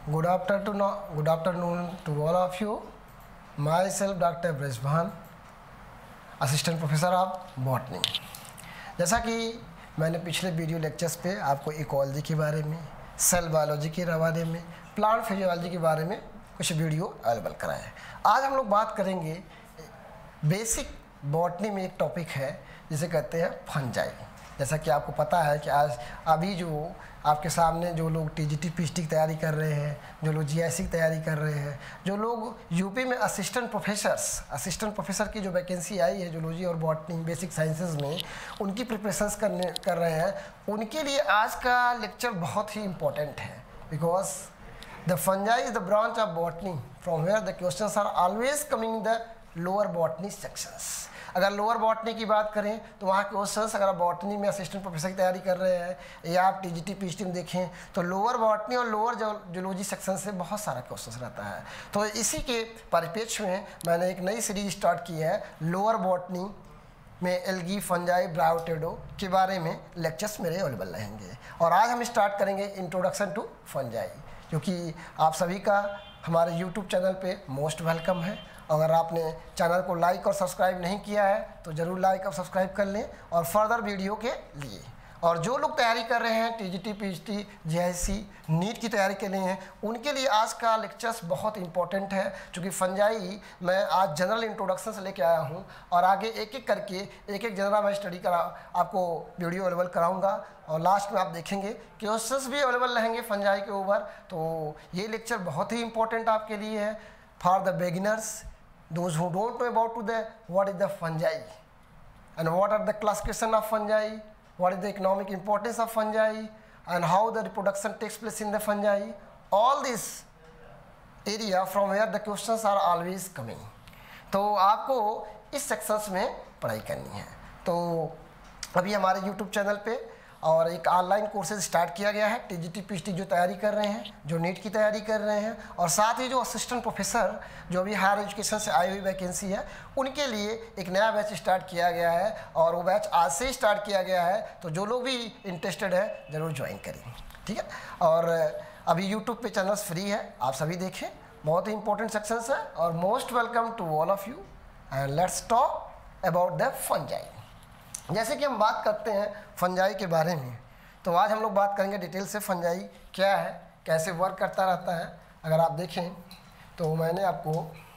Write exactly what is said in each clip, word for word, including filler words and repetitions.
Good afternoon, good afternoon to all of you. Myself, Doctor Brisbane, assistant professor of botany. जैसा कि मैंने पिछले video lectures पे आपको इकोलॉजी के बारे में, सेल बायोलॉजी के बारे में, प्लांट फिजियोलॉजी के बारे में कुछ वीडियो अवेलेबल कराए हैं। आज हम लोग बात करेंगे बेसिक बॉटनी में एक टॉपिक है जिसे कहते हैं फंजाई। जैसा कि आपको पता है कि आज अभी जो आपके सामने जो लोग टीजीटी पीएचडी की तैयारी कर रहे हैं, जो लोग जीआईसी की तैयारी कर रहे हैं, जो लोग यूपी में असिस्टेंट प्रोफेसर्स असिस्टेंट प्रोफेसर की जो वैकेंसी आई है जूलॉजी और बॉटनी बेसिक साइंसेज में, उनकी प्रिपरेशंस करने कर रहे हैं, उनके लिए आज का लेक्चर बहुत ही इम्पोर्टेंट है। Because the fungi is the branch of botany from where the questions are always coming in the lower botany sections. अगर लोअर बॉटनी की बात करें तो वहाँ के क्वेश्चंस, अगर आप बॉटनी में असिस्टेंट प्रोफेसर की तैयारी कर रहे हैं या आप टीजीटी पीएचडी में देखें तो लोअर बॉटनी और लोअर जूलॉजी सेक्शन से बहुत सारा क्वेश्चंस रहता है। तो इसी के परिप्रेक्ष्य में मैंने एक नई सीरीज स्टार्ट की है लोअर बॉटनी में एल्गी, फंजाई, ब्रायोटेडो के बारे में लेक्चर्स मेरे अवेलेबल रहेंगे। और आज हम स्टार्ट करेंगे इंट्रोडक्शन टू फंजाई, क्योंकि आप सभी का हमारे यूट्यूब चैनल पे मोस्ट वेलकम है। अगर आपने चैनल को लाइक और सब्सक्राइब नहीं किया है तो ज़रूर लाइक और सब्सक्राइब कर लें और फर्दर वीडियो के लिए। और जो लोग तैयारी कर रहे हैं टीजीटी पीएचडी, जीआईसी, नीट की तैयारी के लिए हैं, उनके लिए आज का लेक्चर्स बहुत इंपॉर्टेंट है। क्योंकि फंजाई मैं आज जनरल इंट्रोडक्शन से लेके आया हूं और आगे एक एक करके एक एक जनरल मैं स्टडी करा आपको वीडियो अवेलेबल कराऊंगा और लास्ट में आप देखेंगे क्वेश्चंस भी अवेलेबल रहेंगे फंजाई के ऊपर। तो ये लेक्चर बहुत ही इंपॉर्टेंट आपके लिए है for the beginners, those who don't know about to the what is the fungi and what are the classification of fungi, what is the economic importance of fungi and how the reproduction takes place in the fungi, all this area from where the questions are always coming। तो आपको इस sections में पढ़ाई करनी है। तो अभी हमारे यूट्यूब चैनल पे और एक ऑनलाइन कोर्सेज स्टार्ट किया गया है टीजीटी पीएचडी जो तैयारी कर रहे हैं, जो नीट की तैयारी कर रहे हैं, और साथ ही जो असिस्टेंट प्रोफेसर जो अभी हायर एजुकेशन से आई हुई वैकेंसी है उनके लिए एक नया बैच स्टार्ट किया गया है। और वो बैच आज से ही स्टार्ट किया गया है, तो जो लोग भी इंटरेस्टेड है ज़रूर ज्वाइन करें, ठीक है। और अभी यूट्यूब पे चैनल्स फ्री है, आप सभी देखें, बहुत ही इंपॉर्टेंट सेक्शंस है। और most welcome to all of you and let's talk about the fungi. जैसे कि हम बात करते हैं फंजाई के बारे में, तो आज हम लोग बात करेंगे डिटेल से फंजाई क्या है, कैसे वर्क करता रहता है। अगर आप देखें तो मैंने आपको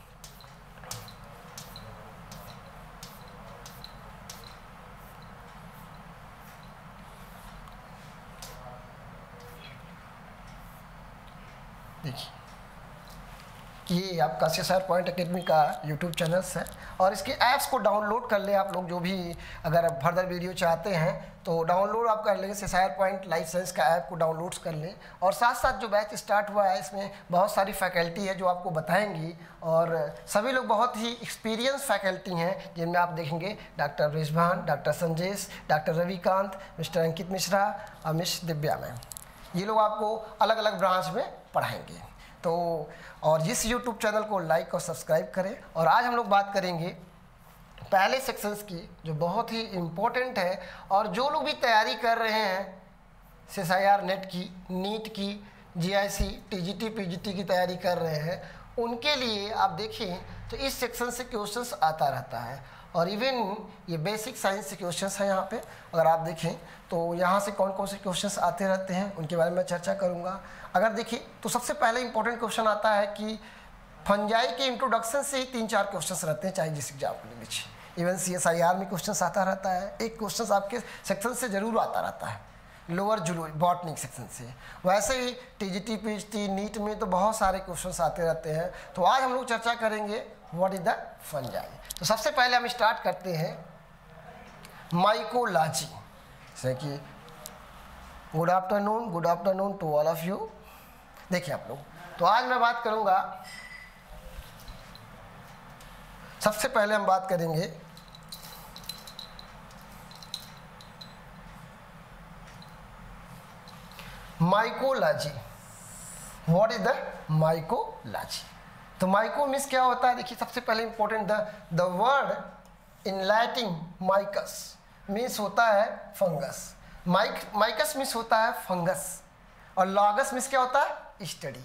देखिए ये आपका सीएसआईआर पॉइंट एकेडमी का यूट्यूब चैनल्स है और इसके ऐप्स को डाउनलोड कर ले आप लोग। जो भी अगर फर्दर वीडियो चाहते हैं तो डाउनलोड आप कर लेंगे, सीएसआईआर पॉइंट लाइफ साइंस का ऐप को डाउनलोड कर लें। और साथ साथ जो बैच स्टार्ट हुआ है इसमें बहुत सारी फैकल्टी है जो आपको बताएंगी और सभी लोग बहुत ही एक्सपीरियंस फैकल्टी हैं, जिनमें आप देखेंगे doctor Brijbhan, doctor Sanjesh, doctor Ravikant, mister Ankit Mishra और मिस दिव्या मैम, ये लोग आपको अलग अलग ब्रांच में पढ़ाएंगे। तो और इस यूट्यूब चैनल को लाइक और सब्सक्राइब करें। और आज हम लोग बात करेंगे पहले सेक्शंस की जो बहुत ही इम्पोर्टेंट है और जो लोग भी तैयारी कर रहे हैं सीएसआईआर नेट की, नीट की, जीआईसी, टीजीटी पीजीटी की तैयारी कर रहे हैं, उनके लिए आप देखें तो इस सेक्शन से क्वेश्चंस आता रहता है। और इवन ये बेसिक साइंस से क्वेश्चंस हैं यहाँ पे, अगर आप देखें तो यहाँ से कौन कौन से क्वेश्चंस आते रहते हैं उनके बारे में मैं चर्चा करूँगा। अगर देखिए तो सबसे पहले इंपॉर्टेंट क्वेश्चन आता है कि फंजाई के इंट्रोडक्शन से ही तीन चार क्वेश्चंस रहते हैं, चाहे जिस एग्जाम के लीजिए। इवन सीएसआईआर में क्वेश्चंस आता रहता है, एक क्वेश्चन आपके सेक्शन से जरूर आता रहता है लोअर जूलॉजी बॉटनी सेक्शन से। वैसे ही टीजीटी पीएचडी, नीट में तो बहुत सारे क्वेश्चंस आते रहते हैं। तो आज हम लोग चर्चा करेंगे व्हाट इज द फंजाई। तो सबसे पहले हम स्टार्ट करते हैं माइकोलॉजी से कि good afternoon good afternoon to all of you. देखिए आप लोग, तो आज मैं बात करूंगा, सबसे पहले हम बात करेंगे mycology. What is the mycology? तो माइको मीन्स क्या होता है? देखिए सबसे पहले important the the word in Latin mykes means होता है फंगस। माइक माइकस मीन्स होता है फंगस और लॉगस मीन्स क्या होता है? स्टडी।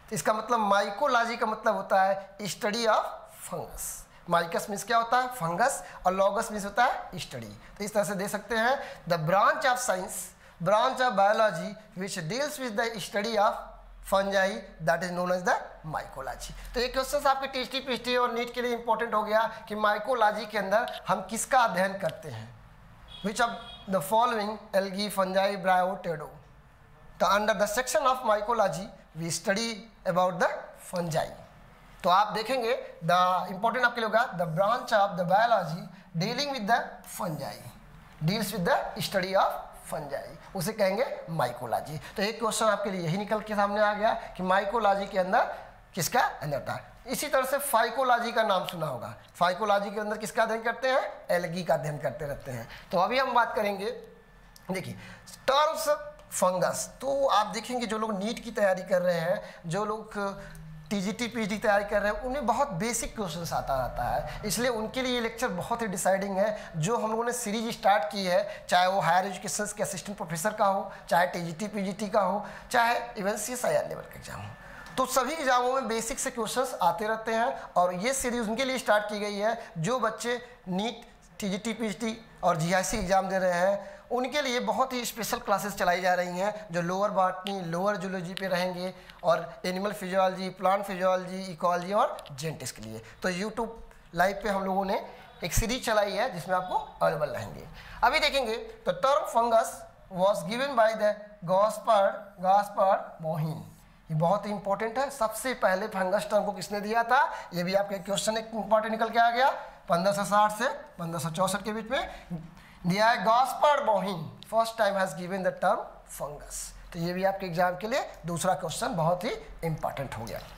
तो इसका मतलब माइकोलॉजी का मतलब होता है study of fungus. Mykes means क्या होता है? फंगस, और लॉगस मीन्स होता है स्टडी। तो इस तरह से दे सकते हैं the branch of science, branch of biology which deals with the study of fungi, that is known as the mycology. तो ये क्वेश्चन आपके टीएसटी पीएचडी और नीट के लिए इंपॉर्टेंट हो गया कि माइकोलॉजी के अंदर हम किसका अध्ययन करते हैं। Which of the following algae, fungi, bryophyta. तो under the section of mycology we study about the fungi. तो आप देखेंगे द इंपॉर्टेंट आपके लिए होगा the branch of the biology dealing with the fungi, deals with the study of fungi, उसे कहेंगे mycology. तो एक क्वेश्चन आपके लिए यही निकल के सामने आ गया कि माइकोलॉजी के अंदर किसका अध्ययन था। इसी तरह से फाइकोलॉजी का नाम सुना होगा। फाइकोलॉजी के अंदर किसका अध्ययन करते हैं? एल्गी का अध्ययन करते रहते हैं। तो अभी हम बात करेंगे, देखिए टर्म्स फंगस। तो आप देखेंगे जो लोग नीट की तैयारी कर रहे हैं, जो लोग टीजीटी पीएचडी की तैयारी कर रहे हैं, उन्हें बहुत बेसिक क्वेश्चंस आता रहता है, इसलिए उनके लिए ये लेक्चर बहुत ही डिसाइडिंग है। जो हम लोगों ने सीरीज स्टार्ट की है, चाहे वो हायर एजुकेशन के असिस्टेंट प्रोफेसर का हो, चाहे टीजीटी पीजीटी का हो, चाहे इवन सीएसआईआर लेवल का एग्जाम हो, तो सभी एग्जामों में बेसिक से क्वेश्चंस आते रहते हैं। और ये सीरीज उनके लिए स्टार्ट की गई है जो बच्चे नीट, टीजीटी पीएचडी और जीआईसी एग्जाम दे रहे हैं, उनके लिए बहुत ही स्पेशल क्लासेस चलाई जा रही हैं जो लोअर बॉटनी, लोअर जूलॉजी पे रहेंगे, और animal physiology, plant physiology, ecology और जेनेटिक्स के लिए। तो यूट्यूब लाइव पे हम लोगों ने एक सीरीज चलाई है जिसमें आपको अवेलेबल रहेंगे। अभी देखेंगे तो term fungus was given by the Gaspard Gaspard Bauhin. ये बहुत ही इंपॉर्टेंट है। सबसे पहले फंगस टर्म को किसने दिया था? ये भी आपके क्वेश्चन एक इंपॉर्टेंट निकल के आ गया। पंद्रह सौ साठ से पंद्रह सौ चौसठ के बीच में दिया है Gaspard Bauhin, first time has given the term fungus. तो ये भी आपके एग्जाम के लिए दूसरा क्वेश्चन बहुत ही इंपॉर्टेंट हो गया।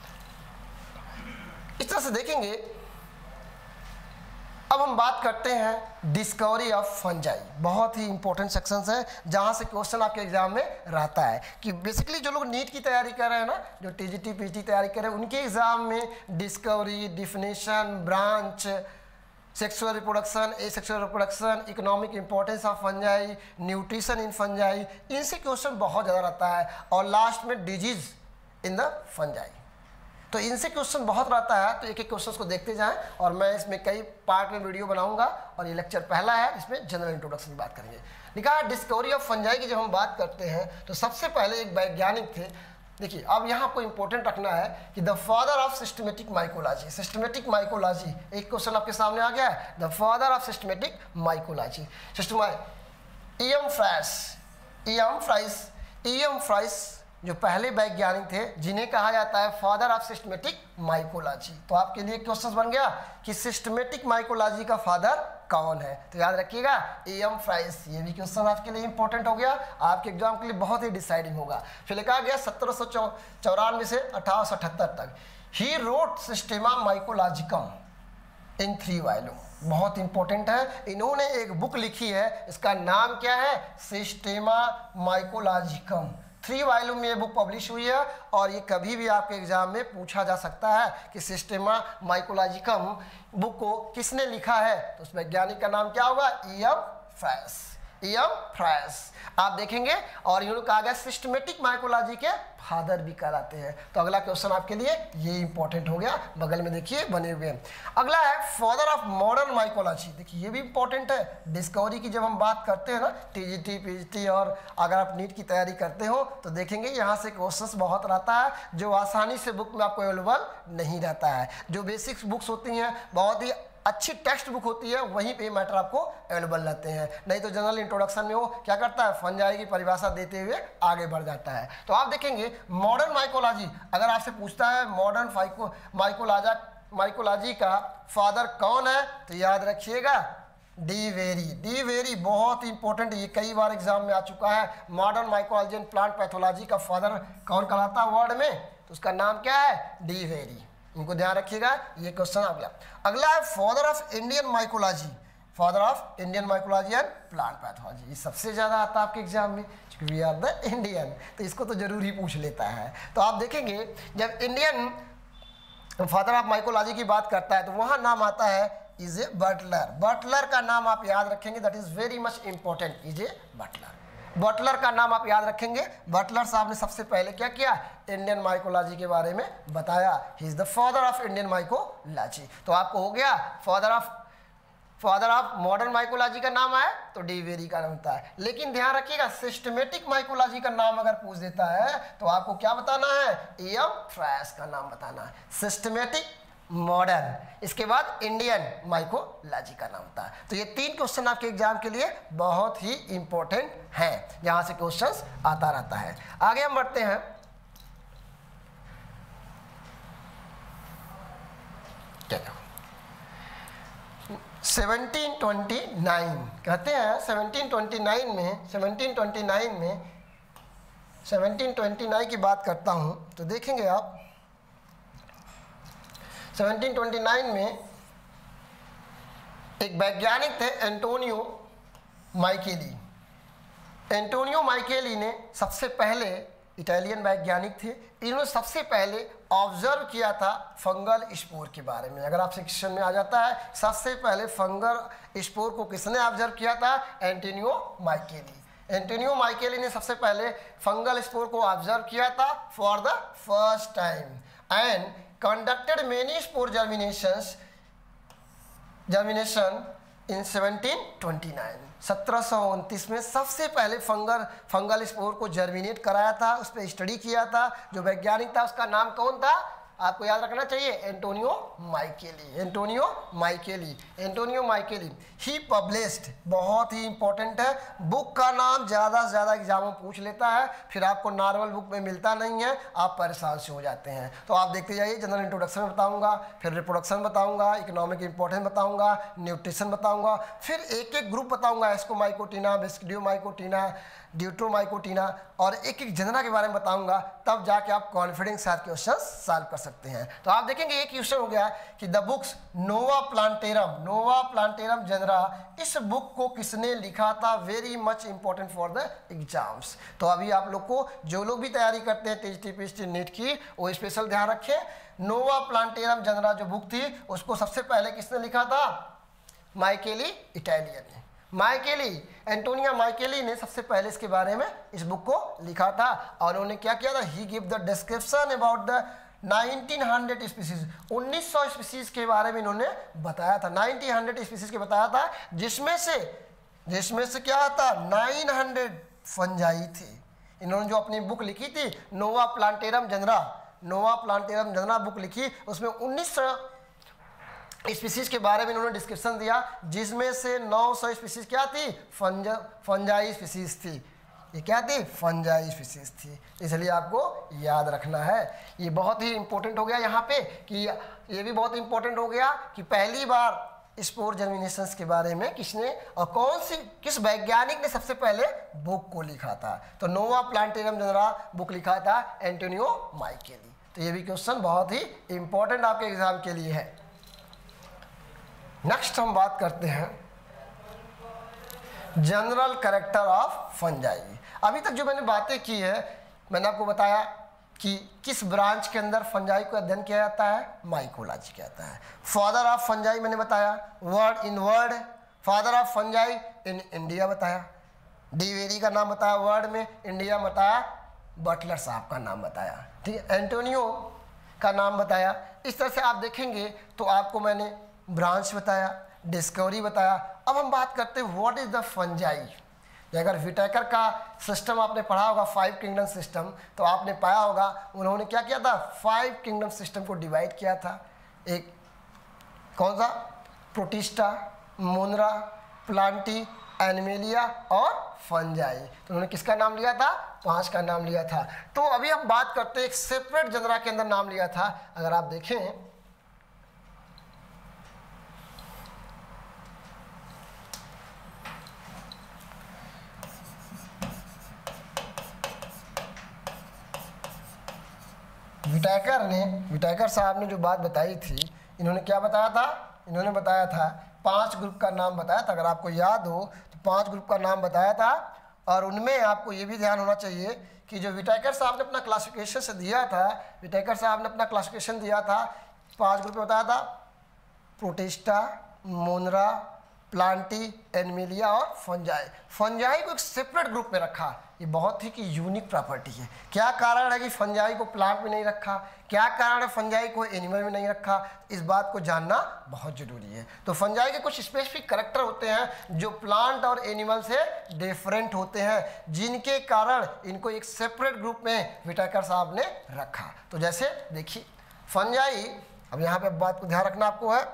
इस तरह से देखेंगे, अब हम बात करते हैं डिस्कवरी ऑफ फंजाई। बहुत ही इंपॉर्टेंट सेक्शन है जहाँ से क्वेश्चन आपके एग्जाम में रहता है कि बेसिकली जो लोग नीट की तैयारी कर रहे हैं ना, जो टीजीटी पीएचडी तैयारी कर रहे हैं, उनके एग्जाम में discovery, definition, branch, sexual reproduction, asexual reproduction, economic importance of fungi, nutrition in fungi, इनसे क्वेश्चन बहुत ज़्यादा रहता है। और लास्ट में डिजीज इन द फंजाई, तो इनसे क्वेश्चन बहुत रहता है। तो एक एक क्वेश्चन को देखते जाएं, और मैं इसमें कई पार्ट में वीडियो बनाऊंगा, और ये लेक्चर पहला है, इसमें जनरल इंट्रोडक्शन की बात करेंगे। लिखा डिस्कवरी ऑफ फंजाई की जब हम बात करते हैं तो सबसे पहले एक वैज्ञानिक थे। देखिए अब यहाँ आपको इंपॉर्टेंट रखना है कि the father of systematic mycology, systematic mycology, एक क्वेश्चन आपके सामने आ गया है, the father of systematic mycology, system EM Fries, EM Fries, EM Fries जो पहले वैज्ञानिक थे जिन्हें कहा जाता है फादर ऑफ सिस्टमेटिक माइकोलॉजी। तो आपके लिए क्वेश्चन बन गया कि सिस्टमेटिक माइकोलॉजी का फादर कौन है, तो याद रखिएगा एम फ्राइस। ये भी क्वेश्चन आपके लिए इंपॉर्टेंट हो गया, आपके एग्जाम के लिए बहुत ही डिसाइडिंग होगा। फिर लिखा गया सत्रह सौ चौरानवे से अठारह सौ अठहत्तर तक ही wrote Systema Mycologicum in three volume. बहुत इंपॉर्टेंट है, इन्होंने एक बुक लिखी है, इसका नाम क्या है? सिस्टेमा माइकोलॉजिकम। थ्री वॉल्यूम में ये बुक पब्लिश हुई है, और ये कभी भी आपके एग्जाम में पूछा जा सकता है कि सिस्टेमा माइकोलॉजिकम बुक को किसने लिखा है। तो उस वैज्ञानिक का नाम क्या होगा? ईएम फ्राइस, ईएम फ्राइस आप देखेंगे। और इन्होंने कहा गया सिस्टमेटिक माइकोलॉजी के फादर भी कहलाते हैं। तो अगला क्वेश्चन आपके लिए ये इंपॉर्टेंट हो गया, बगल में देखिए बने हुए हैं। अगला है फादर ऑफ मॉडर्न माइकोलॉजी। देखिए ये भी इंपॉर्टेंट है। डिस्कवरी की जब हम बात करते हैं ना, टीजीटी पीजीटी, और अगर आप नीट की तैयारी करते हो तो देखेंगे यहाँ से क्वेश्चंस बहुत रहता है जो आसानी से बुक में आपको अवेलेबल नहीं रहता है। जो बेसिक्स बुक्स होती हैं, बहुत ही अच्छी टेक्स्ट बुक होती है, वहीं पे मैटर आपको अवेलेबल रहते हैं। नहीं तो जनरल इंट्रोडक्शन में वो क्या करता है? फंजाई की परिभाषा देते हुए आगे बढ़ जाता है। तो आप देखेंगे मॉडर्न माइकोलॉजी, अगर आपसे पूछता है मॉडर्न फाइको माइकोलॉजी माइकोलॉजी का फादर कौन है, तो याद रखिएगा डी वेरी। डी वेरी बहुत इंपॉर्टेंट, ये कई बार एग्जाम में आ चुका है। Modern mycology and plant pathology का फादर कौन कहलाता है वर्ड में? तो उसका नाम क्या है? De Bary. इनको ध्यान रखिएगा, ये क्वेश्चन आ गया। अगला है father of Indian mycology, father of Indian mycology and plant pathology. ये सबसे ज़्यादा आता है आपके एग्जाम में, क्योंकि वी आर द इंडियन, तो इसको तो जरूर ही पूछ लेता है। तो आप देखेंगे जब इंडियन फादर ऑफ माइकोलॉजी की बात करता है तो वहाँ नाम आता है इज ए बटलर। बटलर का नाम आप याद रखेंगे, that is very much important, is E Butler. Butler का नाम आप याद रखेंगे। बटलर साहब ने सबसे पहले क्या किया, इंडियन माइकोलॉजी के बारे में बताया। He is the father of Indian mycology. तो आपको हो गया father of father of modern mycology का नाम आया तो डी वेरी का नाम होता है। लेकिन ध्यान रखिएगा सिस्टमेटिक माइकोलॉजी का नाम अगर पूछ देता है तो आपको क्या बताना है, ए एम फ्रायस का नाम बताना है। सिस्टमेटिक, मॉडर्न, इसके बाद इंडियन माइकोलॉजी का नाम होता है। तो ये तीन क्वेश्चन आपके एग्जाम के लिए बहुत ही इंपॉर्टेंट हैं, जहां से क्वेश्चंस आता रहता है। आगे हम बढ़ते हैं। सेवनटीन ट्वेंटी नाइन कहते हैं, सेवनटीन ट्वेंटी नाइन में सेवनटीन ट्वेंटी नाइन में सेवनटीन ट्वेंटी नाइन की बात करता हूं तो देखेंगे आप सेवनटीन ट्वेंटी नाइन में एक वैज्ञानिक थे एंटोनियो माइकेली। एंटोनियो माइकेली ने सबसे पहले, इटालियन वैज्ञानिक थे, इन्होंने सबसे पहले ऑब्जर्व किया था फंगल स्पोर के बारे में। अगर आपसे क्वेश्चन में आ जाता है सबसे पहले फंगल स्पोर को किसने ऑब्जर्व किया था, एंटोनियो माइकेली। एंटोनियो माइकेली ने सबसे पहले फंगल स्पोर को ऑब्जर्व किया था for the first time and conducted many spore germinations germination in seventeen twenty nine. सत्रह सौ उनतीस में सबसे पहले फंगल फंगल स्पोर को जर्मिनेट कराया था, उस पर स्टडी किया था। जो वैज्ञानिक था उसका नाम कौन था, आपको याद रखना चाहिए, Antonio Micheli. Antonio Micheli Antonio Micheli he published, बहुत ही इंपॉर्टेंट है। बुक का नाम ज़्यादा से ज़्यादा एग्जाम में पूछ लेता है, फिर आपको नॉर्मल बुक में मिलता नहीं है, आप परेशान से हो जाते हैं। तो आप देखते जाइए, जनरल इंट्रोडक्शन बताऊंगा, फिर रिप्रोडक्शन बताऊंगा, इकोनॉमिक इंपॉर्टेंस बताऊंगा, न्यूट्रिशन बताऊंगा, फिर एक एक ग्रुप बताऊंगा, एस्कोमाइकोटिना, बेस्किडियोमाइकोटिना, ड्यूट्रोमाइकोटिना, और एक एक जनरा के बारे में बताऊंगा। तब जाके आप कॉन्फिडेंस के साथ क्वेश्चन सॉल्व कर सकते हैं। तो आप देखेंगे एक क्वेश्चन हो गया कि the books Nova Plantarum, Nova Plantarum Genera, इस बुक को किसने लिखा था, very much important for the exams. तो अभी आप लोग को, जो लोग भी तैयारी करते हैं टीजीटी पीएचडी नीट की, वो स्पेशल ध्यान रखें। नोवा प्लांटेरम जनरा जो बुक थी उसको सबसे पहले किसने लिखा था, माइकेली, इटालियन ने। माइकेली, एंटोनियो माइकेली ने सबसे पहले इसके बारे में इस बुक को लिखा था। और उन्होंने क्या किया था, he give the description about the nineteen hundred species, उन्नीस सौ स्पीसीज के बारे में इन्होंने बताया था। नाइनटीन हंड्रेड स्पीसीज के बताया था, जिसमें से जिसमें से क्या था, नाइन हंड्रेड फंजाई थे। इन्होंने जो अपनी बुक लिखी थी Nova Plantarum Genera, Nova Plantarum Genera book लिखी, उसमें उन्नीस सौ स्पीसीज के बारे में इन्होंने डिस्क्रिप्शन दिया, जिसमें से नौ सौ स्पीसीज क्या थी, फंज फंजाई स्पीसीज थी। ये क्या थी, फंजाई स्पीसीज थी। इसलिए आपको याद रखना है। ये बहुत ही इंपॉर्टेंट हो गया यहाँ पे, कि ये भी बहुत इंपॉर्टेंट हो गया कि पहली बार स्पोर जर्मिनेशंस के बारे में किसने और कौन सी किस वैज्ञानिक ने सबसे पहले बुक को लिखा था। तो नोवा प्लांटेरम जनरा बुक लिखा था एंटोनियो माइकेली। तो ये भी क्वेश्चन बहुत ही इंपॉर्टेंट आपके एग्जाम के लिए है। नेक्स्ट हम बात करते हैं जनरल कैरेक्टर ऑफ फंजाई। अभी तक जो मैंने बातें की है, मैंने आपको बताया कि किस ब्रांच के अंदर फंजाई को अध्ययन किया जाता है, माइकोलॉजी कहता है। फादर ऑफ फंजाई मैंने बताया, word in word, father of fungi in India बताया, डी वेरी का नाम बताया वर्ड में, इंडिया बताया, बटलर साहब का नाम बताया, ठीक है, एंटोनियो का नाम बताया। इस तरह से आप देखेंगे तो आपको मैंने ब्रांच बताया, डिस्कवरी बताया। अब हम बात करते हैं व्हाट इज द फंजाई। अगर विटेकर का सिस्टम आपने पढ़ा होगा, फाइव किंगडम सिस्टम, तो आपने पाया होगा उन्होंने क्या किया था, फाइव किंगडम सिस्टम को डिवाइड किया था। एक कौन सा, प्रोटिस्टा, मोनरा, प्लांटी, एनिमेलिया और फंजाई। तो उन्होंने किसका नाम लिया था, पांच का नाम लिया था। तो अभी हम बात करते हैं एक सेपरेट जनरा के अंदर नाम लिया था। अगर आप देखें विटेकर ने विटेकर साहब ने जो बात बताई थी, इन्होंने क्या बताया था, इन्होंने बताया था पांच ग्रुप का नाम बताया था। अगर आपको याद हो तो पांच ग्रुप का नाम बताया था। और उनमें आपको ये भी ध्यान होना चाहिए कि जो विटेकर साहब ने अपना क्लासिफिकेशन से दिया था, विटेकर साहब ने अपना क्लासिफिकेशन दिया था, पांच ग्रुप में बताया था, प्रोटिस्टा, मोनरा, प्लांटी, एनिमिलिया और फंजाई। फंजाई को एक सेपरेट ग्रुप में रखा, ये बहुत ही कि यूनिक प्रॉपर्टी है। क्या कारण है कि फंजाई को प्लांट में नहीं रखा, क्या कारण है फंजाई को एनिमल में नहीं रखा, इस बात को जानना बहुत जरूरी है। तो फंजाई के कुछ स्पेसिफिक कैरेक्टर होते हैं जो प्लांट और एनिमल से डिफरेंट होते हैं, जिनके कारण इनको एक सेपरेट ग्रुप में विटाकर साहब ने रखा। तो जैसे देखिए फंजाई, अब यहाँ पे बात को ध्यान रखना आपको है,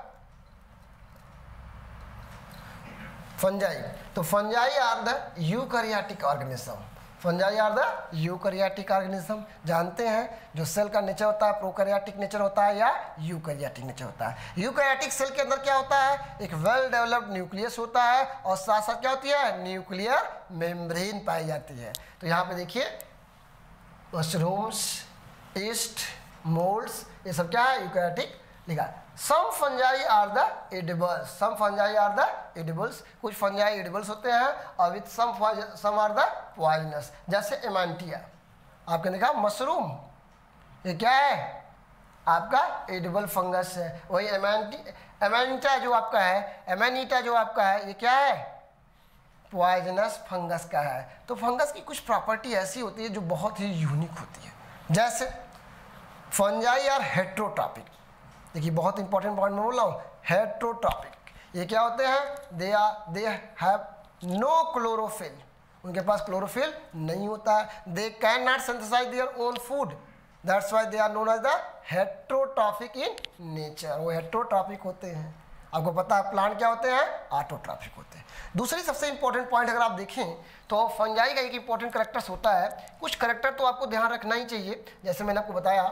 फंजाई, तो fungi are the eukaryotic organism. Fungi are the eukaryotic organism. जानते हैं जो सेल का नेचर होता है प्रोकैरियोटिक नेचर होता है या यूकैरियोटिक नेचर होता है। यूकैरियोटिक सेल के अंदर क्या होता है, एक वेल डेवलप्ड न्यूक्लियस होता है और साथ साथ क्या होती है, न्यूक्लियर मेम्ब्रेन पाई जाती है। तो यहाँ पे देखिए मशरूम्स, ईस्ट, मोल्ड्स, ये सब क्या है, यूकैरियोटिक लिखा। Some fungi are the edibles, some fungi are the edibles, कुछ फंजाई एडिबल्स होते हैं और with some some are the poisonous. जैसे एमांटिया, आपने देखा मशरूम, ये क्या है आपका एडिबल फंगस है। वही एमांटी एमानिटा जो आपका है, एमानिटा जो आपका है, ये क्या है, पॉइजनस फंगस का है। तो फंगस की कुछ प्रॉपर्टी ऐसी होती है जो बहुत ही यूनिक होती है। जैसे फंजाई आर हेट्रोट्रॉपिक, देखिए बहुत इंपॉर्टेंट पॉइंट मैं बोल रहा हूँ, हेट्रोट्रॉपिक। ये क्या होते हैं, they are they have no chlorophyll, उनके पास क्लोरोफिल नहीं होता है। They can not synthesise their own food, that's why they are known as the heterotrophic in nature. वो हेट्रोट्रॉपिक होते हैं। आपको पता है प्लांट क्या होते हैं, ऑटोट्रॉपिक होते हैं। दूसरी सबसे इंपॉर्टेंट पॉइंट अगर आप देखें तो फंजाई का एक इंपॉर्टेंट करेक्टर्स होता है, कुछ करेक्टर तो आपको ध्यान रखना ही चाहिए। जैसे मैंने आपको बताया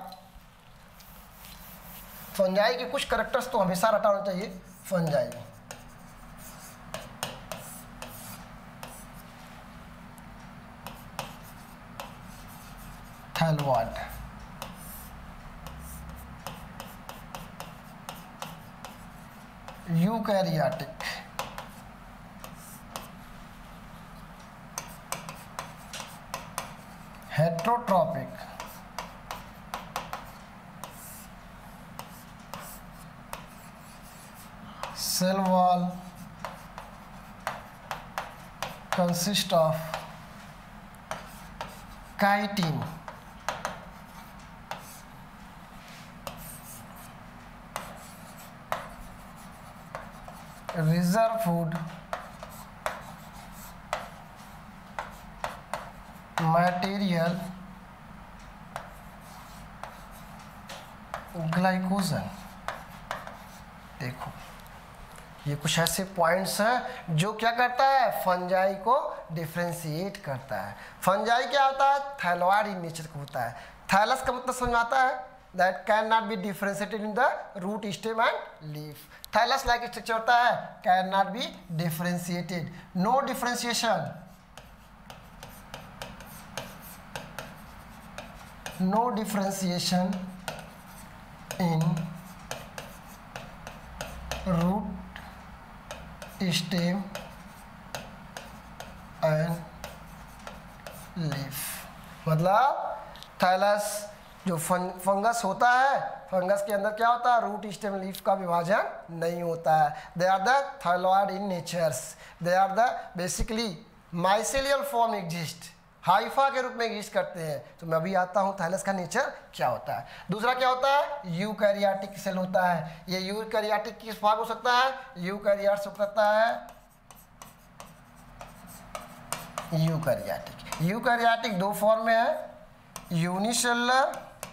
फंजाई के कुछ करेक्टर्स तो हमेशा रटा होना चाहिए। Fungi thalloid, eukaryotic, heterotrophic, cell wall consist of chitin, reserve food, material, glycogen. देखो ये कुछ ऐसे पॉइंट्स हैं जो क्या करता है, फंजाई को डिफ्रेंशिएट करता है। फंजाई क्या होता है, थैलॉइड इन नेचर का होता है। थैलस का मतलब समझ में आता है, that can not be differentiated in the root, stem and leaf. Thallus like structure होता है, can not be differentiated, no differentiation, no differentiation in root, stem and leaf. मतलब थैलस जो फं, फंगस होता है, फंगस के अंदर क्या होता है, रूट, स्टेम, लीफ का विभाजन नहीं होता है। They are the thalloid in natures, they are the basically mycelial form exist, hypha के रूप में एग्जिस्ट करते हैं। तो मैं अभी आता हूँ थैलस का नेचर क्या होता है। दूसरा क्या होता है, यूकैरियोटिक सेल होता है। ये यूकैरियोटिक किस भाग हो सकता है, यूकैरियोट्स हो सकता है, यूकैरियोटिक। यूकैरियोटिक दो फॉर्म में है, यूनिसेलुलर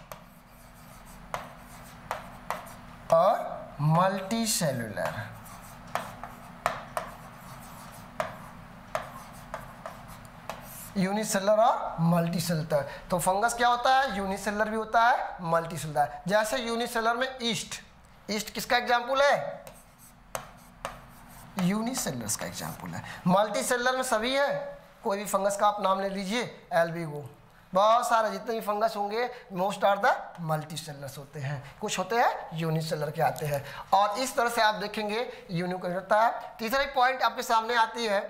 और मल्टी सेलुलर। यूनिसेलुलर और मल्टी सेलुलर। तो फंगस क्या होता है, यूनिसेलुलर भी होता है, मल्टी सेलुलर। जैसे यूनिसेलुलर में ईस्ट, ईस्ट किसका एग्जाम्पल है, यूनिसेलुलर का एग्जाम्पल है। मल्टी सेलुलर में सभी है, कोई भी फंगस का आप नाम ले लीजिए, एल्बिगो, बहुत सारे जितने भी फंगस होंगे most are the multi cellulars होते हैं, कुछ होते हैं यूनिसेलुलर के आते हैं। और इस तरह से आप देखेंगे यूनिक होता है। तीसरा पॉइंट आपके सामने आती है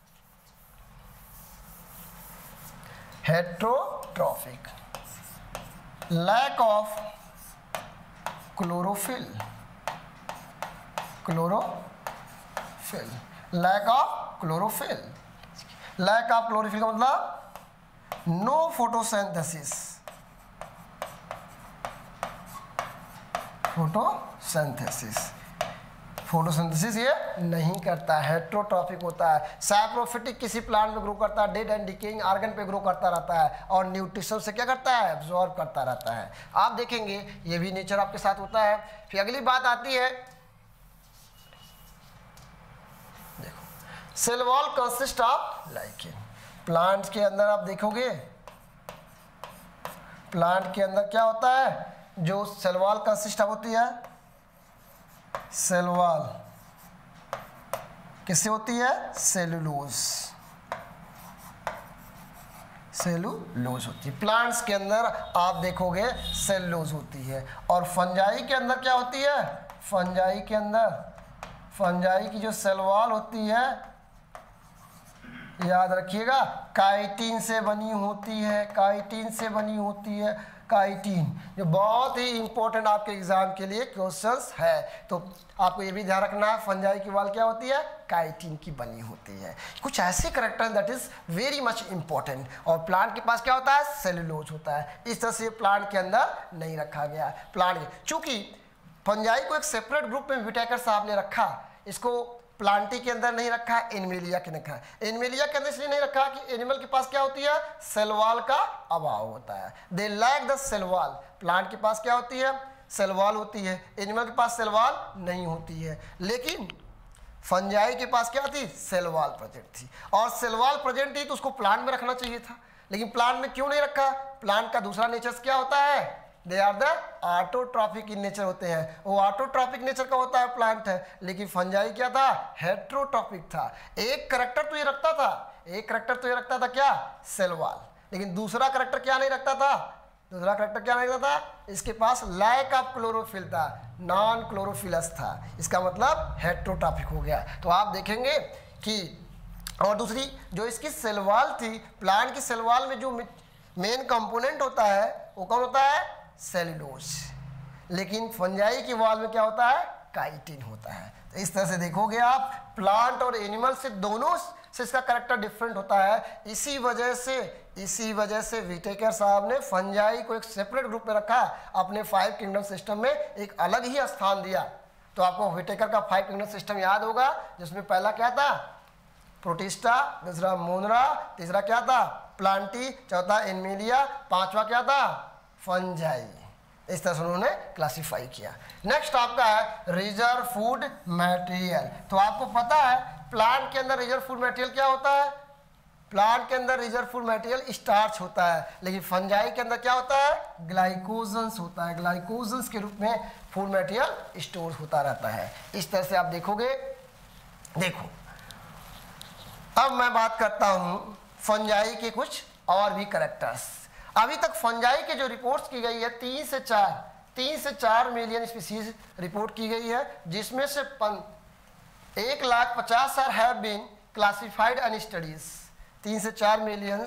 heterotrophic, lack of chlorophyll, chlorophyll lack of chlorophyll. Lack of chlorophyll का मतलब नो फोटोसिंथेसिस, फोटोसिंथेसिस फोटोसिंथेसिस ये नहीं करता है, हेट्रोट्रॉफिक होता है। सैप्रोफिटिक किसी प्लांट में ग्रो करता है, डेड एंड डिकेइंग ऑर्गन पे ग्रो करता रहता है और न्यूट्रिशन से क्या करता है, एब्जॉर्ब करता रहता है। आप देखेंगे ये भी नेचर आपके साथ होता है। फिर अगली बात आती है, देखो cell wall consist of lichen. Plants के अंदर आप देखोगे, प्लांट के अंदर क्या होता है, जो सेल वॉल कंसिस्ट होती है, सेल वॉल किससे होती है, सेलुलोज, सेलुलोज होती है। प्लांट्स के अंदर आप देखोगे सेलुलोज होती है। और फंजाई के अंदर क्या होती है, फंजाई के अंदर, फंजाई की जो सेल वॉल होती है, याद रखिएगा, काइटिन से बनी होती है, काइटिन से बनी होती है, काइटिन, जो बहुत ही इंपॉर्टेंट आपके एग्जाम के लिए क्वेश्चंस है। तो आपको ये भी ध्यान रखना है, फंजाई की वॉल क्या होती है, काइटिन की बनी होती है। कुछ ऐसे character that is very much important. और प्लांट के पास क्या होता है, सेलुलोज होता है। इस तरह से प्लांट के अंदर नहीं रखा गया। प्लांट चूंकि फंजाई को एक सेपरेट ग्रुप में विटेकर साहब ने रखा, इसको प्लांटी के अंदर नहीं रखा, एनिमेलिया के रखा। एनिमेलिया के अंदर इसलिए नहीं रखा कि एनिमल के पास क्या होती है, सेल वॉल का अभाव होता है। They lack the cell wall. Plant के पास क्या होती है, सेल वॉल होती है, एनिमल के पास सेल वॉल नहीं होती है। लेकिन फंजाई के पास क्या थी, सेल वॉल प्रेजेंट थी। और सेल वॉल प्रेजेंट थी तो उसको प्लांट में रखना चाहिए था, लेकिन प्लांट में क्यों नहीं रखा। प्लांट का दूसरा नेचर क्या होता है, they are the autotrophic in nature होते हैं, वो ऑटोट्रॉपिक नेचर का होता है प्लांट है। लेकिन फंजाई क्या था, हेट्रोट्रॉपिक था। एक करैक्टर तो ये रखता था, एक करैक्टर तो ये रखता था क्या, सेल वॉल, लेकिन दूसरा करैक्टर क्या नहीं रखता था, दूसरा करैक्टर क्या नहीं रखता था, इसके पास लैक ऑफ क्लोरोफिल था, नॉन क्लोरोफिलस था। इसका मतलब हेट्रोट्रॉपिक हो गया। तो आप देखेंगे कि, और दूसरी जो इसकी सेल वॉल थी, प्लांट की सेल वॉल में जो मेन कंपोनेंट होता है वो कौन होता है, सेलुलोज। लेकिन फंजाई की वॉल में क्या होता है, काइटिन होता है। तो इस तरह से देखोगे आप, प्लांट और एनिमल से दोनों से इसका कैरेक्टर डिफरेंट होता है। इसी वजह से इसी वजह से विटेकर साहब ने फंजाई को एक सेपरेट ग्रुप में रखा, अपने फाइव किंगडम सिस्टम में एक अलग ही स्थान दिया। तो आपको विटेकर का फाइव किंगडम सिस्टम याद होगा, जिसमें पहला क्या था, प्रोटिस्टा, दूसरा मोनरा, तीसरा क्या था, प्लांटी, चौथा एनिमेलिया, पांचवा क्या था, फंजाई। इस तरह से उन्होंने क्लासिफाई किया। नेक्स्ट आपका है रिजर्व फूड मटेरियल। तो आपको पता है प्लांट के अंदर रिजर्व फूड मटेरियल क्या होता है, प्लांट के अंदर रिजर्व फूड मटेरियल स्टार्च होता है, लेकिन फंजाई के अंदर क्या होता है, ग्लाइकोजन्स होता है। ग्लाइकोजन्स के रूप में फूड मटेरियल स्टोर होता रहता है। इस तरह से आप देखोगे। देखो अब मैं बात करता हूं फंजाई के कुछ और भी कैरेक्टर्स। अभी तक फंजाई के जो रिपोर्ट्स की गई है, तीन से चार तीन से चार मिलियन स्पीसीज रिपोर्ट की गई है, जिसमें से एक लाख पचास हजार have been classified and studies. तीन से चार मिलियन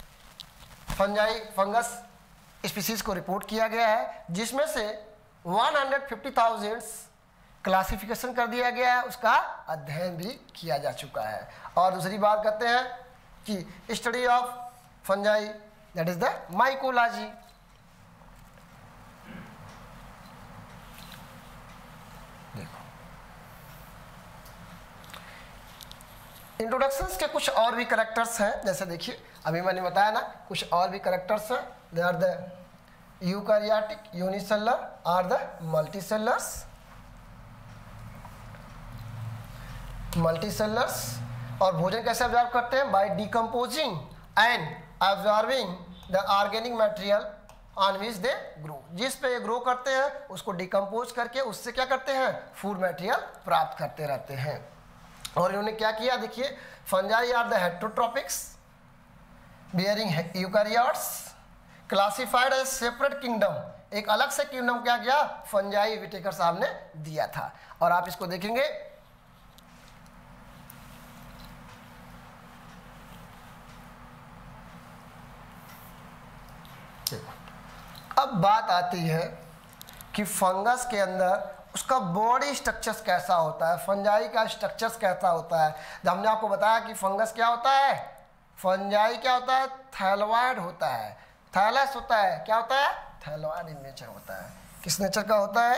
फंजाई फंगस स्पीसीज को रिपोर्ट किया गया है, जिसमें से one hundred fifty thousand classification कर दिया गया है, उसका अध्ययन भी किया जा चुका है। और दूसरी बात करते हैं कि study of fungi, that is the mycology. देखो इंट्रोडक्शंस के कुछ और भी कैरेक्टर्स हैं, जैसे देखिए अभी मैंने बताया ना, कुछ और भी कैरेक्टर्स हैं। They are the eukaryotic, unicellular are the multicellulars, multicellulars. और भोजन कैसे ऑब्जर्व करते हैं, by decomposing and observing the organic material on which they grow. जिस पे ये ग्रो करते हैं उसको डिकम्पोज करके उससे क्या करते हैं, फूड मटेरियल प्राप्त करते रहते हैं। और इन्होंने क्या किया, देखिए fungi are the heterotrophics bearing eukaryotes classified as separate kingdom. एक अलग से किंगडम क्या किया, फंजाई विटेकर साहब ने दिया था। और आप इसको देखेंगे, अब बात आती है कि फंगस के अंदर उसका बॉडी स्ट्रक्चर्स कैसा होता है, फंजाई का स्ट्रक्चर्स कैसा होता है। जब हमने आपको बताया कि फंगस क्या होता है, फंजाई क्या होता है, थैलोइड होता है, थैलस होता है, क्या होता है, थैलोइड इन नेचर होता है। किस नेचर का होता है,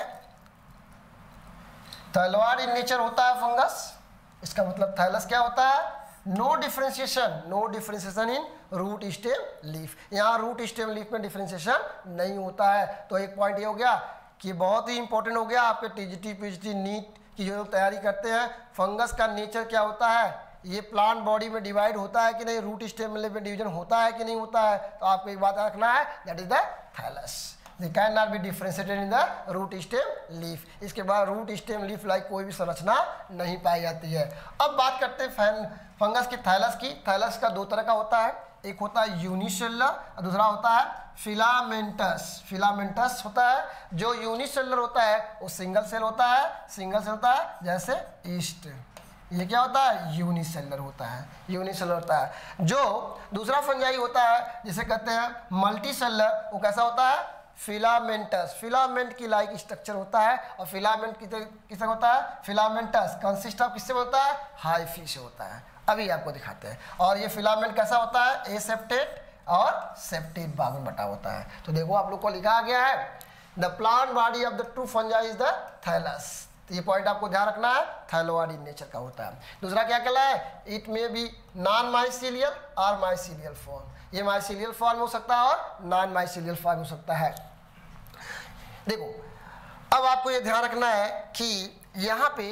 थैलोइड इन नेचर होता है फंगस। इसका मतलब थैलस क्या होता है, no differentiation, no differentiation in root stem leaf. यहाँ रूट स्टेम लीफ में डिफरेंशिएशन नहीं होता है। तो एक पॉइंट ये हो गया कि बहुत ही इंपॉर्टेंट हो गया आपके टीजीटी पीजीटी नीट की जो तैयारी करते हैं, फंगस का नेचर क्या होता है, ये प्लांट बॉडी में डिवाइड होता है कि नहीं, रूट स्टेम में डिवीजन होता है कि नहीं होता है। तो आपको एक बात रखना है, that is the thallus, they can not be differentiated in the root stem leaf. इसके बाद रूट स्टेम लीफ लाइक कोई भी संरचना नहीं पाई जाती है। अब बात करते हैं फंगस की थैलस की। थैलस का दो तरह का होता है, एक होता है यूनिसेलुलर और दूसरा होता है फिलामेंटस। फिलामेंटस होता है, जो यूनिसेलुलर होता है वो सिंगल सेल होता है, सिंगल सेल होता है जैसे ईस्ट। ये क्या होता है, यूनिसेलुलर होता है, यूनिसेलुलर होता है। जो दूसरा फंजाई होता है जिसे कहते हैं मल्टीसेलुलर, वो कैसा होता है, फिलामेंटस। फिलामेंट की लाइक स्ट्रक्चर होता है और फिलामेंट किससे होता है, फिलामेंटस कंसिस्ट ऑफ किससे होता है, हाइफी से होता है। अभी आपको दिखाते हैं। और ये फिलामेंट कैसा होता है, ए सेप्टेट और सेप्टेट भाग में बटा होता है। तो देखो आप लोग को लिखा गया है, the plant body of the true fungi is the thallus. तो ये पॉइंट आपको ध्यान रखना है, थैलोइड इन नेचर का होता है। दूसरा क्या कहला है, it may be non mycelial और माइसीलियल फॉर्म। ये माइसीलियल फॉर्म हो सकता है और नॉन माइसीलियल फॉर्म हो सकता है। देखो अब आपको ये ध्यान रखना है कि यहाँ पे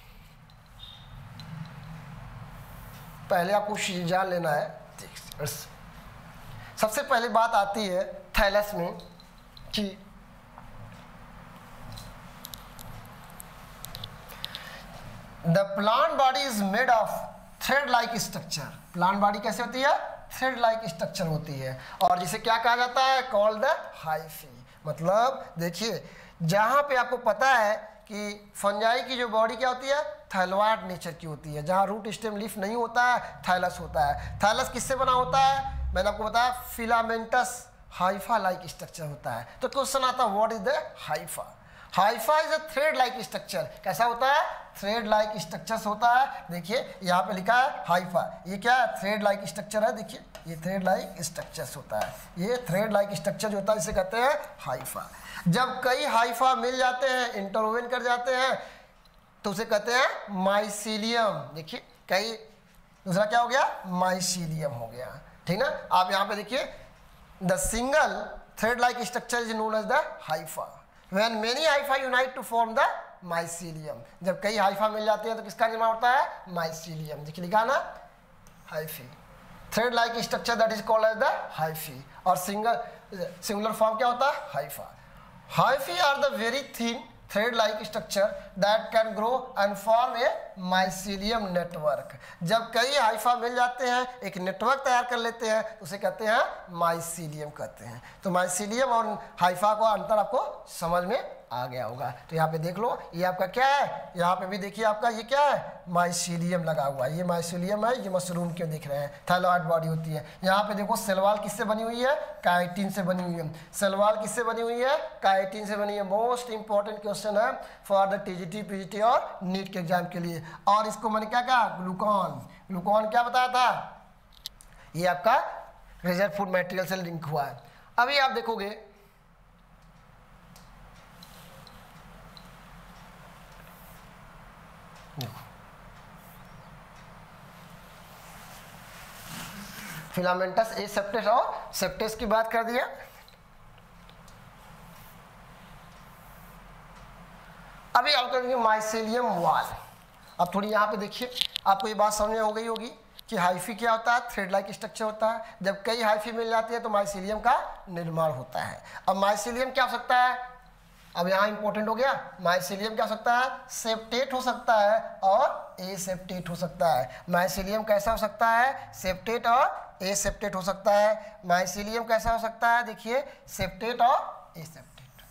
पहले आपको जान लेना है। सबसे पहले बात आती है थैलस में कि the plant body is made of thread like structure. Plant body कैसे होती है, थ्रेड लाइक स्ट्रक्चर होती है और जिसे क्या कहा जाता है, कॉल्ड द हाइफी। मतलब देखिए जहां पे आपको पता है कि फंजाई की जो बॉडी क्या होती है, थैलोइड नेचर की होती है। जहां रूट स्टेम लीफ नहीं होता है, थैलस होता है। थैलस किससे बना होता है, मैंने आपको बताया फिलामेंटस हाइफा लाइक स्ट्रक्चर होता है। तो क्वेश्चन आता है what is the hypha. Hypha is a thread like structure. कैसा होता है, थ्रेड लाइक स्ट्रक्चर होता है। देखिए यहाँ पे लिखा है हाइफा, ये क्या है, थ्रेड लाइक स्ट्रक्चर है। देखिए ये थ्रेड लाइक स्ट्रक्चर होता है, ये थ्रेड लाइक स्ट्रक्चर जो होता है इसे कहते हैं हाइफा। जब कई हाइफा मिल जाते हैं, इंटरवेन कर जाते हैं, तो उसे कहते हैं माइसीलियम। देखिए कई, दूसरा क्या हो गया, माइसीलियम हो गया, ठीक ना। आप यहाँ पे देखिए the single thread like structure is known as the hypha. When many hypha unite to form the mycelium, जब कई हाइफा मिल जाते हैं तो किसका निर्माण होता है, माइसीलियम। देखिए लिखा ना, hyphae, thread like structure that is called as the hyphae. और सिंगल सिंगुलर फॉर्म क्या होता है, hypha. Hyphae are the very thin thread like structure that can grow and form a mycelium network. जब कई Haifa मिल जाते हैं, एक network तैयार कर लेते हैं, उसे कहते हैं माइसीलियम कहते हैं। तो माइसीलियम और हाइफा का अंतर आपको समझ में आ गया होगा। तो यहाँ पे देख लो, ये आपका क्या है, यहाँ पे भी देखिए आपका ये क्या है, माइसीलियम लगा हुआ है। ये माइसीलियम है, ये मशरूम क्यों दिख रहे हैं, थैलोइड बॉडी होती है। यहाँ पे देखो सेलवाल किससे बनी हुई है, काइटिन से बनी हुई है। सेलवाल किससे बनी हुई है, काइटिन से बनी है। मोस्ट इंपॉर्टेंट क्वेश्चन है फॉर द टीजीटी पीजीटी और नीट के एग्जाम के लिए। और इसको मैंने क्या कहा, ग्लूकॉन। ग्लूकॉन क्या बताया था, ये आपका रिजर्व फूड मटेरियल से लिंक हुआ है। अभी आप देखोगे फिलामेंटस ए सेप्टेस और सेप्टेस की बात कर दिया। अभी आप करेंगे माइसीलियम वॉल। अब थोड़ी यहाँ पे देखिए, आपको ये बात समझ में हो गई होगी कि हाइफी क्या होता है, थ्रेड लाइक स्ट्रक्चर होता है। जब कई हाइफी मिल जाती है तो माइसीलियम का निर्माण होता है। अब माइसीलियम क्या हो सकता है, अब यहाँ इंपॉर्टेंट हो गया, माइसीलियम क्या हो सकता है, सेप्टेट हो सकता है और ए सेप्टेट हो सकता है। माइसीलियम कैसा हो सकता है, सेप्टेट और ए सेप्टेट हो सकता है। माइसीलियम कैसा हो सकता है, देखिए सेप्टेट और ए सेप्टेट।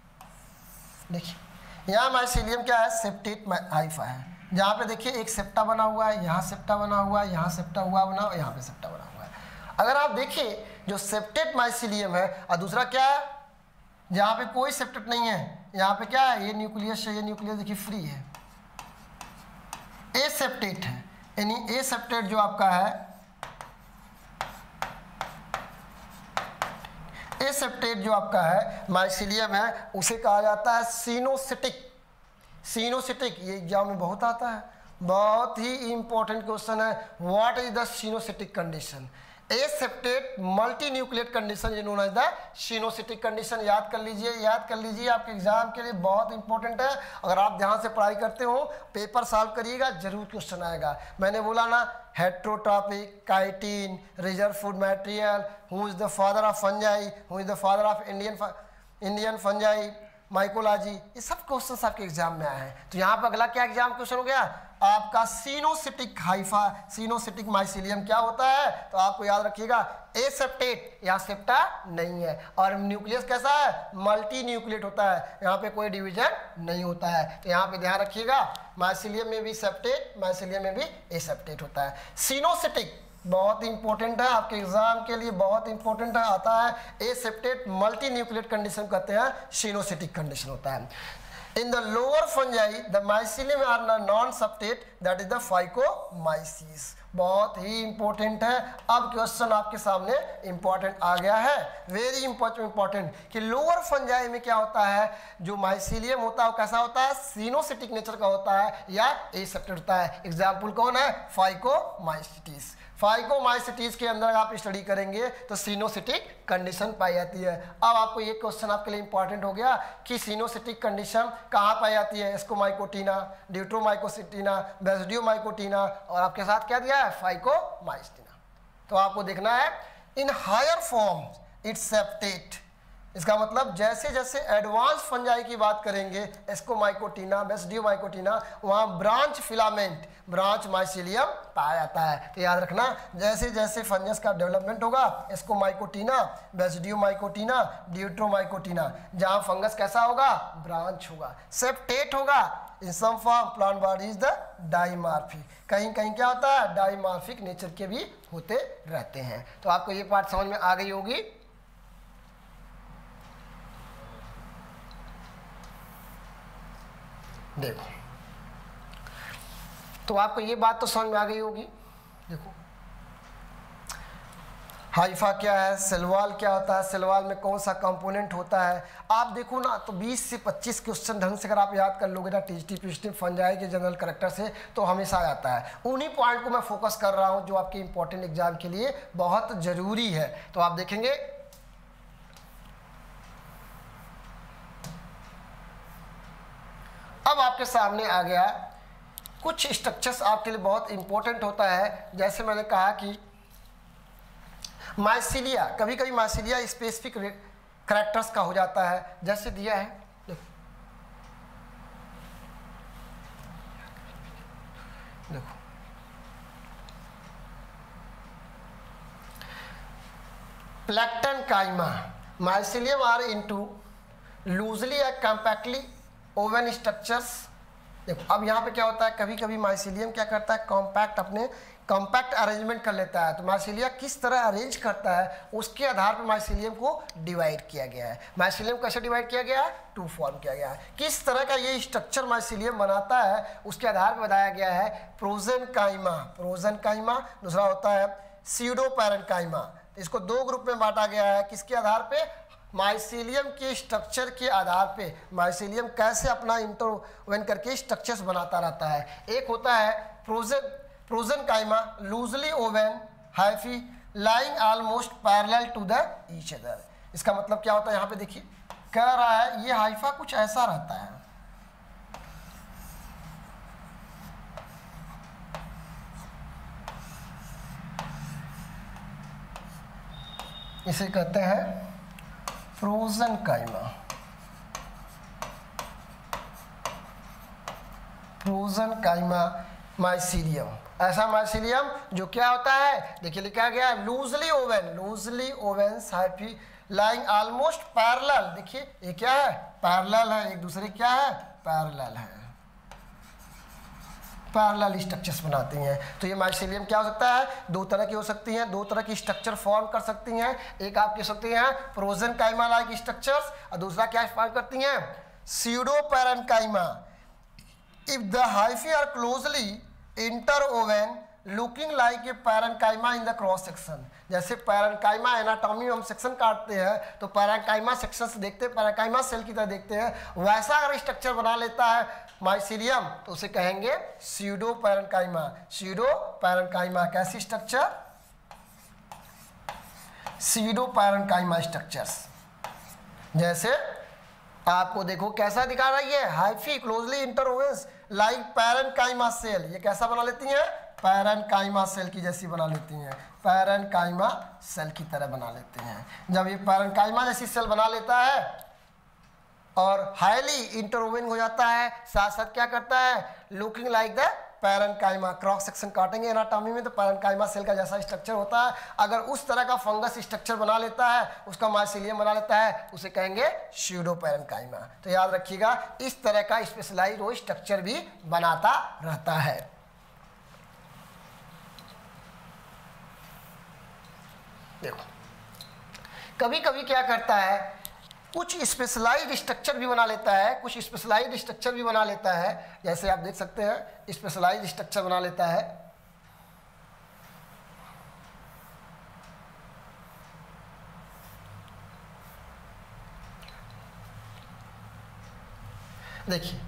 देखिए यहाँ माइसीलियम क्या है, सेप्टेट हाइफा है। जहाँ पे देखिए एक सेप्टा बना हुआ है, यहाँ सेप्टा बना हुआ है, यहाँ सेप्टा हुआ बना और यहाँ पे सेप्टा बना हुआ है। अगर आप देखिए जो सेप्टेट माइसीलियम है और दूसरा क्या है, जहाँ पे कोई सेप्टेट नहीं है, यहाँ पे क्या है, ये न्यूक्लियस है, ये न्यूक्लियस देखिए फ्री है, ए सेप्टेट है, यानी ए सेप्टेट जो आपका है, ए सेप्टेट जो आपका है माइसीलियम है, उसे कहा जाता है सिनोसिटिक। सिनोसिटिक ये एग्जाम में बहुत आता है, बहुत ही इंपॉर्टेंट क्वेश्चन है। What is the coenocytic condition? A septate multi nucleate condition is known as the coenocytic condition. याद कर लीजिए, याद कर लीजिए, आपके एग्जाम के लिए बहुत इंपॉर्टेंट है। अगर आप ध्यान से पढ़ाई करते हो, पेपर सॉल्व करिएगा, जरूर क्वेश्चन आएगा। मैंने बोला ना, heterotrophic, chitin, reserve food material, who is the father of fungi, who is the father of Indian Indian fungi, mycology, ये सब क्वेश्चंस आपके एग्जाम में आए हैं। तो यहाँ पर अगला क्या एग्जाम क्वेश्चन हो गया आपका, सिनोसिटिक हाइफा, सिनोसिटिक माइसीलियम क्या होता है? तो आपको याद रखिएगा, ए सेप्टेट, यहाँ सेप्टा नहीं है, और न्यूक्लियस कैसा है, मल्टी न्यूक्लिएट होता है, यहाँ पे कोई डिवीजन नहीं होता है। तो यहाँ पे ध्यान रखिएगा, माइसीलियम में भी सेप्टेट, माइसीलियम में भी ए सेप्टेट होता है। सिनोसिटिक बहुत इंपॉर्टेंट है, आपके एग्जाम के लिए बहुत इंपॉर्टेंट है, आता है a septate multi nucleate condition कहते हैं, सिनोसिटिक कंडीशन होता है। In the lower fungi the mycelium are non septate, that is the phycomycetes. बहुत ही इंपॉर्टेंट है। अब क्वेश्चन आपके सामने इंपॉर्टेंट आ गया है, वेरी इंपॉर्टेंट, कि लोअर फंजाई में क्या होता है, जो माइसीलियम होता है वो कैसा होता है, सिनोसिटिक नेचर का होता है या ए सेप्टेट होता है। एग्जाम्पल कौन है, फाइकोमाइसीस। फाइकोमाइसीटीज के अंदर आप स्टडी करेंगे तो सिनोसिटिक कंडीशन पाई जाती है। अब आपको ये क्वेश्चन आपके लिए इंपॉर्टेंट हो गया कि सिनोसिटिक कंडीशन कहाँ पाई जाती है, एस्कोमाइकोटिना, ड्यूट्रोमाइकोसिटिना, बेसिडियोमाइकोटिना, और आपके साथ क्या दिया है, फाइकोमाइसिटिना। तो आपको देखना है in higher form it's septate. इसका मतलब जैसे जैसे एडवांस फंजाई की बात करेंगे, एस्कोमाइकोटिना, बेसिडियोमाइकोटिना, वहाँ ब्रांच फिलामेंट, ब्रांच माइसीलियम पाया जाता है। तो याद रखना, जैसे जैसे फंगस का डेवलपमेंट होगा, एस्कोमाइकोटिना, बेसिडियोमाइकोटिना, ड्यूट्रोमाइकोटिना, जहाँ फंगस कैसा होगा, ब्रांच होगा, सेप्टेट होगा। In some form plant body is the dimorphic, कहीं कहीं क्या होता है, डाइमार्फिक नेचर के भी होते रहते हैं। तो आपको ये बात समझ में आ गई होगी। देखो, तो आपको ये बात तो समझ में आ गई होगी। देखो, हाइफा क्या है, सेलवाल क्या होता है, सेलवाल में कौन सा कंपोनेंट होता है। आप देखो ना, तो बीस से पच्चीस क्वेश्चन ढंग से अगर आप याद कर लोगे ना, टीएचटी पीएचटी फंजाई के जनरल करेक्टर से, तो हमेशा आता है। उन्हीं पॉइंट को मैं फोकस कर रहा हूँ जो आपके इंपॉर्टेंट एग्जाम के लिए बहुत जरूरी है। तो आप देखेंगे, अब आपके सामने आ गया कुछ स्ट्रक्चर्स आपके लिए बहुत इंपॉर्टेंट होता है। जैसे मैंने कहा कि माइसीलिया, कभी कभी माइसीलिया स्पेसिफिक कैरेक्टर्स का हो जाता है, जैसे दिया है, देखो देखो plectenchyma, mycelium are into loosely या कॉम्पैक्टली ओवन स्ट्रक्चर्स। देखो, अब यहाँ पे क्या होता है, कभी कभी माइसीलियम क्या करता है, कॉम्पैक्ट, अपने कॉम्पैक्ट अरेंजमेंट कर लेता है। तो माइसीलिया किस तरह अरेंज करता है, उसके आधार पर माइसीलियम को डिवाइड किया गया है। माइसीलियम कैसे डिवाइड किया गया है, टू फॉर्म किया गया है। किस तरह का ये स्ट्रक्चर माइसीलियम बनाता है, उसके आधार पर बताया गया है प्रोजेनकाइमा, प्रोजेनकाइमा, दूसरा होता है स्यूडोपैरेन्काइमा। इसको दो ग्रुप में बांटा गया है, किसके आधार पे, माइसीलियम के स्ट्रक्चर के आधार पे। माइसीलियम कैसे अपना इंटरवेन करके स्ट्रक्चर्स बनाता रहता है। एक होता है प्रोजेन prosenchyma, loosely woven hyphae lying almost parallel to the each other. इसका मतलब क्या होता है, यहाँ पे देखिए कह रहा है ये हाइफा कुछ ऐसा रहता है, इसे कहते हैं प्रोजेनकाइमा, प्रोजेनकाइमा माइसीलियम। ऐसा माइसीलियम जो क्या होता है, देखिए लिखा गया है loosely woven, loosely woven hyphae lying almost parallel. देखिए ये क्या है, पैरेलल है, एक दूसरे क्या है, पैरेलल है, पैरेलल स्ट्रक्चर्स बनाती हैं। तो ये माइसीलियम क्या हो सकता है, दो तरह की हो सकती हैं, दो तरह की स्ट्रक्चर फॉर्म कर सकती हैं। एक आपकी हो सकती हैं प्रोजेनकाइमा लाइक स्ट्रक्चर्स और दूसरा क्या फॉर्म करती हैं, pseudoparenchyma. If the hyphae are closely interwoven looking like a parenchyma in the cross section. जैसे पैरेन्काइमा एनाटॉमी में हम सेक्शन काटते हैं तो पैरेन्काइमा सेक्शन से देखते हैं, पैरेन्काइमा सेल की तरह देखते हैं, वैसा अगर स्ट्रक्चर बना लेता है माइसीलियम तो उसे कहेंगे स्यूडोपैरेन्काइमा। स्यूडोपैरेन्काइमा कैसी स्ट्रक्चर, स्यूडोपैरेन्काइमा स्ट्रक्चर्स। जैसे आपको देखो कैसा दिखा रही है, hyphae closely interwovens like parenchyma cell. ये कैसा बना लेती हैं, पैरेन्काइमा सेल की जैसी बना लेती हैं, पैरेन्काइमा सेल की तरह बना लेते हैं। जब ये पैरेन्काइमा जैसी सेल बना लेता है और हाईली इंटरवोवन हो जाता है, साथ साथ क्या करता है, looking like the parenchyma. Cross section काटेंगे एनाटॉमी में तो पैरेन्काइमा सेल का जैसा स्ट्रक्चर होता है, अगर उस तरह का फंगस स्ट्रक्चर बना लेता है, उसका माइसीलियम बना लेता है, उसे कहेंगे स्यूडोपैरेन्काइमा। तो याद रखिएगा इस तरह का स्पेशलाइज्ड वो स्ट्रक्चर भी बनाता रहता है। देखो कभी कभी क्या करता है, कुछ स्पेशलाइज्ड स्ट्रक्चर भी बना लेता है, कुछ स्पेशलाइज्ड स्ट्रक्चर भी बना लेता है। जैसे आप देख सकते हैं स्पेशलाइज्ड स्ट्रक्चर बना लेता है। देखिए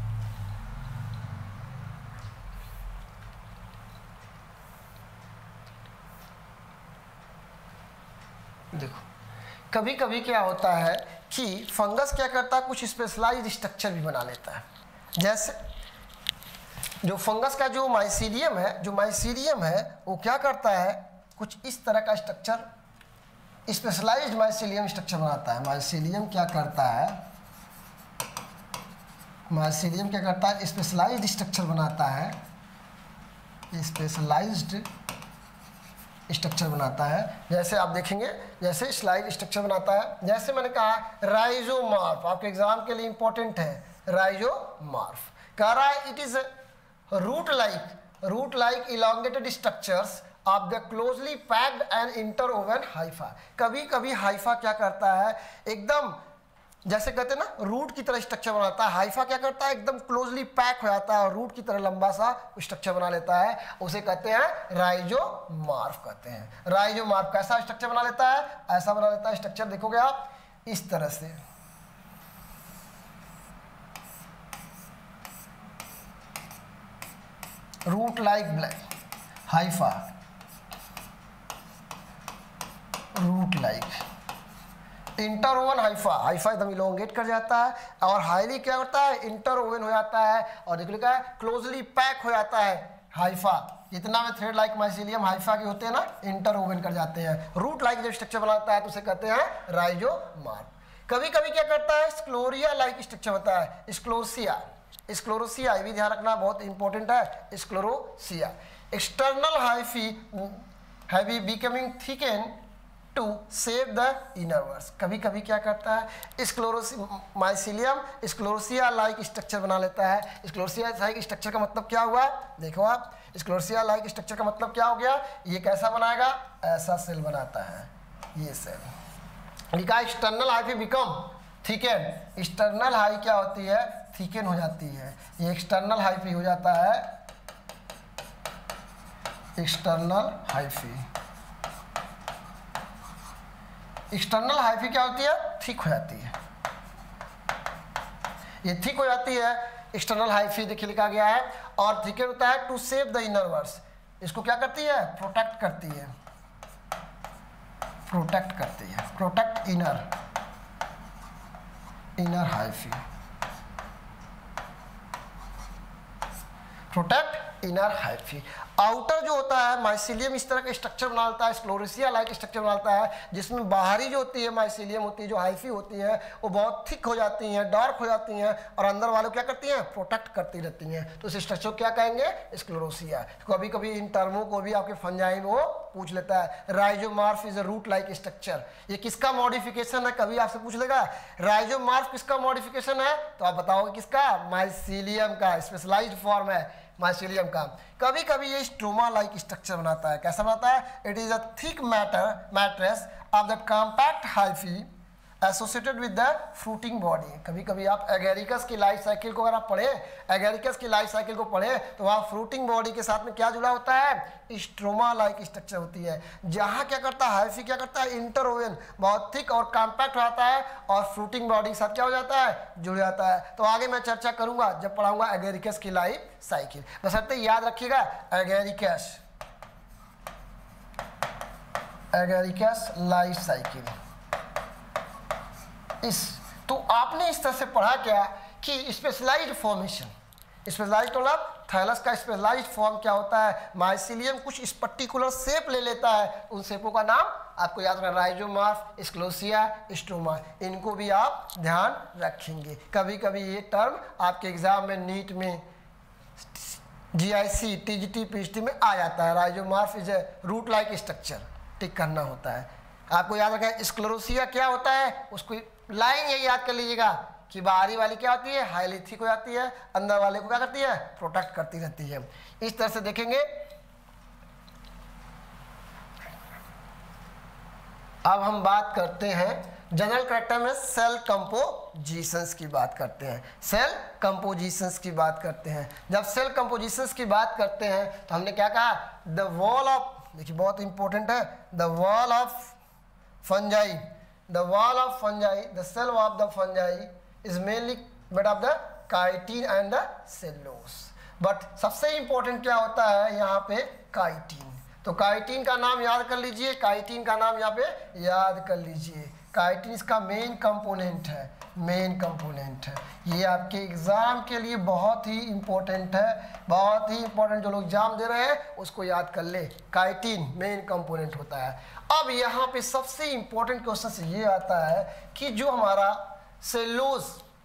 देखो कभी कभी क्या होता है कि फंगस क्या करता है, कुछ स्पेशलाइज्ड स्ट्रक्चर भी बना लेता है। जैसे जो फंगस का जो माइसीलियम है, जो माइसीलियम है वो क्या करता है, कुछ इस तरह का स्ट्रक्चर, स्पेशलाइज्ड माइसीलियम स्ट्रक्चर बनाता है। माइसीलियम क्या करता है, माइसीलियम क्या करता है, स्पेशलाइज्ड स्ट्रक्चर बनाता है, स्पेशलाइज्ड स्ट्रक्चर बनाता है। जैसे आप देखेंगे, जैसे स्लाइड स्ट्रक्चर बनाता है, जैसे मैंने कहा राइजोमॉर्फ, आपके एग्जाम के लिए इंपॉर्टेंट है। राइजोमॉर्फ कह रहा है it is root like root like elongated structures of the closely packed and interwoven hypha. कभी कभी हाइफा क्या करता है, एकदम जैसे कहते हैं ना रूट की तरह स्ट्रक्चर बनाता है। हाइफा क्या करता है, एकदम क्लोजली पैक हो जाता है और रूट की तरह लंबा सा स्ट्रक्चर बना लेता है, उसे कहते हैं राइजोमॉर्फ कहते हैं। राइजोमॉर्फ कैसा स्ट्रक्चर बना लेता है, ऐसा बना लेता है स्ट्रक्चर, देखोगे आप इस तरह से। Root like black hypha, root like interwoven hypha. Hypha एकदम इलोंगेट कर जाता है और हाईली क्या होता है, इंटरओवन हो जाता है और देखो लिखा है क्लोजली पैक हो जाता है। हाइफा जितना में थ्रेड लाइक माइसीलियम हाइफा के होते हैं ना, इंटरओवन कर जाते हैं। रूट लाइक जब स्ट्रक्चर बनाता है तो उसे कहते हैं राइजोमॉर्फ। कभी कभी क्या करता है, स्क्लोरिया लाइक स्ट्रक्चर होता है, स्क्लोरोसिया। स्क्लोरोसिया ये भी ध्यान रखना बहुत इंपॉर्टेंट है, sclerotia. External hyphae heavy becoming thicken to save the inner ones. कभी कभी क्या करता है, sclerotia mycelium sclerotia like structure बना लेता है। स्क्लोरोसिया लाइक स्ट्रक्चर का मतलब क्या हुआ, देखो आप, स्क्लोरोसिया लाइक स्ट्रक्चर का मतलब क्या हो गया, ये कैसा बनाएगा, ऐसा सेल बनाता है, ये सेल लिखा। External hyphae become thicken, external हाई क्या होती है, थिकन हो जाती है। ये एक्सटर्नल हाइफी हो जाता है, एक्सटर्नल हाइफी। एक्सटर्नल हाइफी क्या होती है, थिक हो जाती है, ये थिक हो जाती है एक्सटर्नल हाइफी, देखिए लिखा गया है। और थिकन होता है to save the inner ones, इसको क्या करती है, प्रोटेक्ट करती है, प्रोटेक्ट करती है, protect inner inner hyphae, protect inner hyphae. Outer जो होता है माइसीलियम इस तरह का स्ट्रक्चर बनाता है, स्क्लोरोसिया लाइक स्ट्रक्चर बनाता है, जिसमें बाहरी जो होती है माइसीलियम होती है, जो हाइफी होती है, वो बहुत थिक हो जाती हैं, डार्क हो जाती हैं और अंदर वालों क्या करती हैं, प्रोटेक्ट करती रहती हैं। तो इस स्ट्रक्चर को क्या कहेंगे, स्क्लोरोसिया। कभी कभी इन टर्मों को भी आपके फंजाई में वो पूछ लेता है। Rhizomorph is a root like structure, ये किसका मॉडिफिकेशन है, कभी आपसे पूछ लेगा राइजोमॉर्फ किसका मॉडिफिकेशन है, तो आप बताओगे किसका, माइसीलियम का स्पेशलाइज्ड फॉर्म है। माइसीलियम का। कभी कभी ये स्ट्रोमा लाइक स्ट्रक्चर बनाता है। कैसा बनाता है? It is a thick matter mattress of the compact hyphae associated with the fruiting body. कभी कभी आप एगेरिकस की लाइफ साइकिल को अगर आप पढ़े, एगेरिकस की लाइफ साइकिल को पढ़े तो वहाँ फ्रूटिंग बॉडी के साथ में क्या जुड़ा होता है? स्ट्रोमा लाइक स्ट्रक्चर होती है। जहाँ क्या करता है? हाइफी क्या करता है? इंटरओवन बहुत थिक और कॉम्पैक्ट रहता है और फ्रूटिंग बॉडी के साथ क्या हो जाता है? जुड़ जाता है। तो आगे मैं चर्चा करूंगा जब पढ़ाऊंगा एगेरिकस की लाइफ साइकिल। बशर्ते याद रखिएगा एगेरिकस एगेरिकस लाइफ साइकिल इस तो आपने इस तरह से पढ़ा क्या कि स्पेशलाइज्ड फॉर्मेशन, स्पेशलाइज्ड मतलब थैलस का स्पेशलाइज्ड फॉर्म क्या होता है? माइसीलियम कुछ इस पर्टिकुलर शेप ले लेता है। उन शेपों का नाम आपको याद रखना, राइजोमॉर्फ, स्क्लोसिया, स्ट्रोमा। इनको भी आप ध्यान रखेंगे। कभी कभी ये टर्म आपके एग्जाम में नीट में जीआईसी, टीजीटी, पीएचडी में आ जाता है। Rhizomorph is a root like structure, tick करना होता है। आपको याद रखें स्क्लेरोसिया क्या होता है? उसको लाइन ये याद कर लीजिएगा कि बाहरी वाली क्या होती है? हाईली थिक हो जाती है, अंदर वाले को क्या करती है? प्रोटेक्ट करती रहती है। इस तरह से देखेंगे। अब हम बात करते हैं जनरल कैरेक्टर में सेल कंपोजिशंस की बात करते हैं। सेल कंपोजिशंस की बात करते हैं। जब सेल कंपोजिशंस की बात करते हैं तो हमने क्या कहा? द वॉल ऑफ, देखिए बहुत इंपॉर्टेंट है, the wall of fungi The wall of fungi, the cell of the fungi is mainly made of the chitin and the cellulose. But सबसे important क्या होता है यहाँ पे? काइटिन। तो काइटिन का नाम याद कर लीजिए, काइटिन का नाम यहाँ पे याद कर लीजिए। काइटिन इसका मेन कंपोनेंट है, मेन कंपोनेंट है। ये आपके एग्जाम के लिए बहुत ही इंपॉर्टेंट है, बहुत ही इंपॉर्टेंट। जो लोग एग्जाम दे रहे हैं उसको याद कर ले, काइटिन मेन कंपोनेंट होता है। अब यहाँ पे सबसे इंपॉर्टेंट क्वेश्चन ये आता है कि जो हमारा सेलुलोज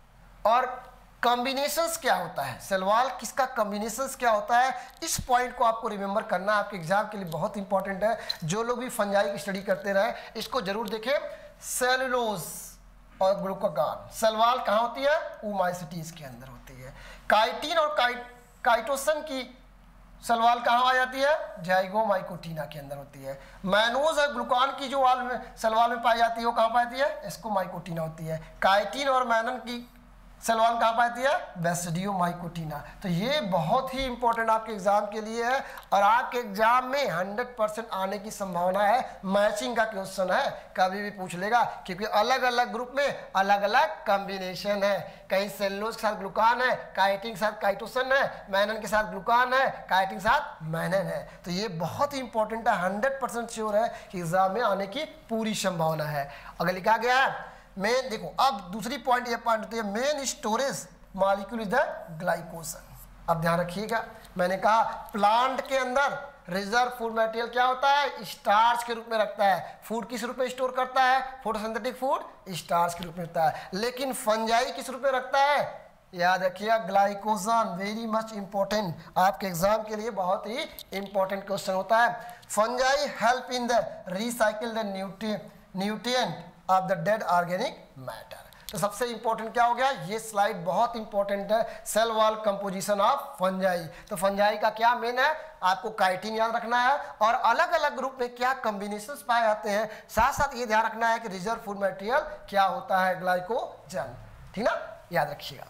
और कॉम्बिनेशंस क्या होता है, सेलवाल किसका कॉम्बिनेशंस क्या होता है, इस पॉइंट को आपको रिमेंबर करना आपके एग्जाम के लिए बहुत इंपॉर्टेंट है। जो लोग भी फंजाई की स्टडी करते रहे इसको जरूर देखें। सेलुलोज और ग्लूकागॉन, सेलवाल कहाँ होती है? ओमाइसिटीज के अंदर होती है। काइटिन और काइट काइटोसन की सेलवाल कहाँ आ जाती है? जाइगोमाइकोटिना के अंदर होती है। मैनोज और ग्लूकान की जो वाल में सेलवाल में पाई जाती है वो कहाँ पाई जाती है? एस्कोमाइकोटिना होती है। काइटिन और मैनन की सेलवाल कहाँ पाती है? बेसिडियोमाइकोटिना। तो ये बहुत ही इंपॉर्टेंट आपके एग्जाम के लिए है और आपके एग्जाम में हंड्रेड परसेंट आने की संभावना है। मैचिंग का क्वेश्चन है, कभी भी पूछ लेगा, क्योंकि अलग अलग ग्रुप में अलग अलग कॉम्बिनेशन है। कहीं सेलुलोज के साथ ग्लूकान है, काइटिन के साथ काइटोसन है, मैनन के साथ ग्लूकान है, काइटिन के साथ मैनन है। तो ये बहुत ही इंपॉर्टेंट है, हंड्रेड परसेंट श्योर है कि एग्जाम में आने की पूरी संभावना है। अगर लिखा गया है मेन, देखो अब दूसरी पॉइंट ये पॉइंट होती है main storage molecule is the glycogen. अब ध्यान रखिएगा, मैंने कहा प्लांट के अंदर रिजर्व फूड मटेरियल क्या होता है? स्टार्च के रूप में रखता है। फूड किस रूप में स्टोर करता है? फोटोसिंथेटिक फूड स्टार्च के रूप में होता है। लेकिन फंजाई किस रूप में रखता है? याद रखिएगा ग्लाइकोजन, वेरी मच इंपॉर्टेंट, आपके एग्जाम के लिए बहुत ही इंपॉर्टेंट क्वेश्चन होता है। Fungi help in the recycle the nutrient of the dead organic matter. तो सबसे इंपॉर्टेंट क्या हो गया? ये स्लाइड बहुत इंपॉर्टेंट है, cell wall composition of fungi. तो फंजाई का क्या मेन है? आपको काइटिन याद रखना है और अलग अलग ग्रुप में क्या कॉम्बिनेशंस पाए जाते हैं। साथ साथ ये ध्यान रखना है कि रिजर्व फूड मटेरियल क्या होता है? ग्लाइकोजन। ठीक ना, याद रखिएगा।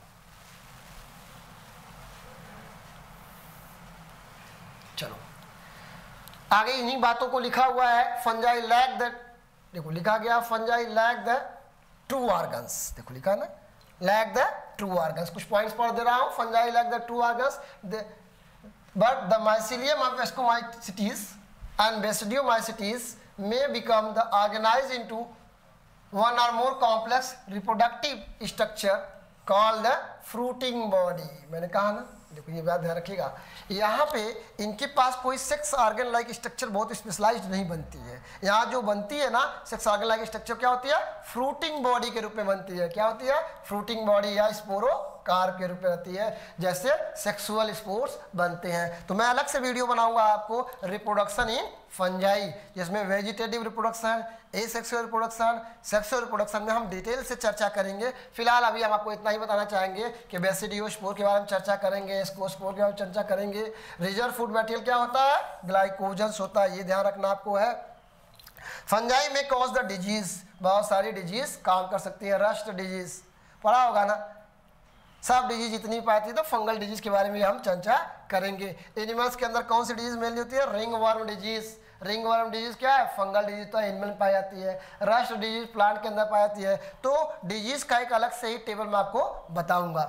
चलो आगे इन्हीं बातों को लिखा हुआ है। फंजाई लैक द, देखो लिखा गया fungi lack the true organs, देखो लिखा ना, लैक द ट्रू ऑर्गन्स। कुछ पॉइंट्स पढ़ दे रहा हूं। Fungi lack the true organs but the mycelium of ascomycetes and basidiomycetes may become the organized into one or more complex reproductive structure called the fruiting body। मैंने कहा ना, देखो ये बात ध्यान रखिएगा, यहाँ पे इनके पास कोई सेक्स ऑर्गन लाइक स्ट्रक्चर बहुत स्पेशलाइज्ड नहीं बनती है। यहाँ जो बनती है ना सेक्स ऑर्गन लाइक स्ट्रक्चर क्या होती है? फ्रूटिंग बॉडी के रूप में बनती है। क्या होती है? फ्रूटिंग बॉडी या स्पोरो कार्ब के रूप में रहती है, जैसे सेक्सुअल स्पोर्स बनते हैं। तो मैं अलग से वीडियो बनाऊंगा आपको रिप्रोडक्शन इन फंजाई, जिसमें vegetative reproduction, asexual reproduction, sexual reproduction में हम डिटेल से चर्चा करेंगे। फिलहाल अभी हम आपको इतना ही बताना चाहेंगे कि बेसिडियोस्पोर के बारे में चर्चा करेंगे, स्कोस्पोर के बारे में चर्चा करेंगे। रिजर्व फूड मटेरियल क्या होता है? ग्लाइकोजन्स होता है, ये ध्यान रखना आपको है। फंजाई में कॉज द डिजीज, बहुत सारी डिजीज काम कर सकती है। रस्ट डिजीज पढ़ा होगा ना, सब डिजीज इतनी पाती, तो फंगल डिजीज के बारे में हम चर्चा करेंगे। एनिमल्स के अंदर कौन सी डिजीज मेनली होती है? Ring worm disease. Ring worm disease क्या है? फंगल डिजीज तो एनिमल में पाई जाती है। रस्ट डिजीज प्लांट के अंदर पाई जाती है। तो डिजीज का एक अलग से ही टेबल में आपको बताऊंगा।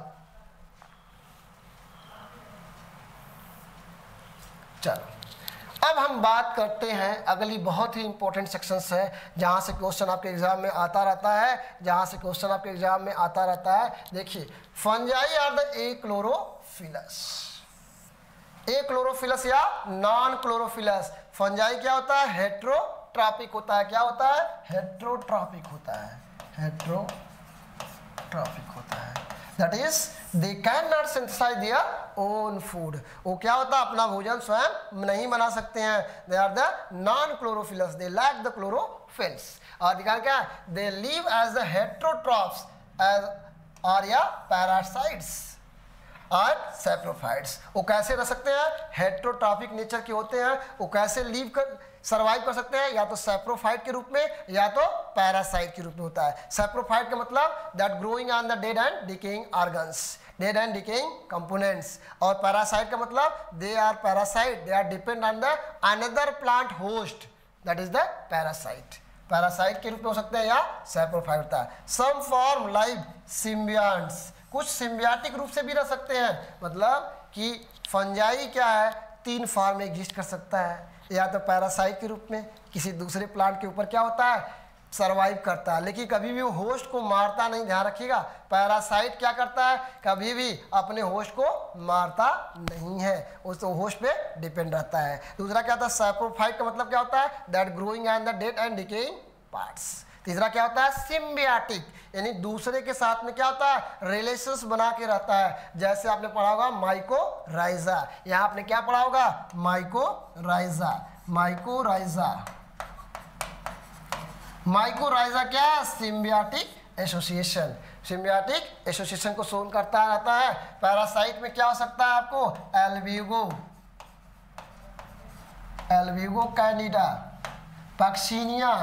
चलो अब हम बात करते हैं, अगली बहुत ही इंपॉर्टेंट सेक्शंस है जहाँ से क्वेश्चन आपके एग्जाम में आता रहता है, जहाँ से क्वेश्चन आपके एग्जाम में आता रहता है। देखिए, fungi are the achlorophyllous. Achlorophyllous या नॉन क्लोरोफिलस। फंजाई क्या होता है? हेट्रोट्रॉपिक होता है। क्या होता है? हेट्रोट्रॉपिक होता है। हेट्रोट्रॉपिक होता है, that is they can not synthesise their own food. वो क्या होता है? अपना भोजन स्वयं नहीं बना सकते हैं। They are the non chlorophyllous, they lack the chlorophylls. और दिखा क्या? They live as the heterotrophs as और या पैरासाइट्स और सैप्रोफाइट्स। वो कैसे रह सकते हैं? हेट्रोट्रॉपिक नेचर के होते हैं। वो कैसे लीव कर सर्वाइव कर सकते हैं? या तो सैप्रोफाइट के रूप में या तो पैरासाइट के रूप में होता है। सैप्रोफाइट का मतलब that growing on the dead and decaying organs, dead and decaying components. और पैरासाइट का मतलब they are parasite, they are depend on the another plant host, that is the parasite. Parasite के रूप में हो सकते हैं या सैप्रोफाइट होता है। सम फॉर्म लाइक सिम्बियंट्स, कुछ सिम्बियाटिक रूप से भी रह सकते हैं। मतलब कि फंजाई क्या है? तीन फॉर्म में एग्जिस्ट कर सकता है, या तो पैरासाइट के रूप में किसी दूसरे प्लांट के ऊपर क्या होता है? सरवाइव करता है, लेकिन कभी भी वो होस्ट को मारता नहीं, ध्यान रखिएगा। पैरासाइट क्या करता है? कभी भी अपने होस्ट को मारता नहीं है, उस होस्ट पे डिपेंड रहता है। दूसरा क्या होता है? सैप्रोफाइट का मतलब क्या होता है? That growing on the dead and decaying parts. तीसरा क्या होता है? सिम्बियाटिक, यानी दूसरे के साथ में क्या होता है? रिलेशंस बना के रहता है। जैसे आपने पढ़ा होगा माइकोराइजा, यहाँ आपने क्या पढ़ा होगा? माइकोराइजा। माइकोराइजा माइकोराइजा क्या है? Symbiotic association. सिम्बियाटिक एसोसिएशन को शोन करता रहता है। पैरासाइट में क्या हो सकता है आपको? एल्ब्यूगो, एल्ब्यूगो कैंडिडा, पक्सिनिया,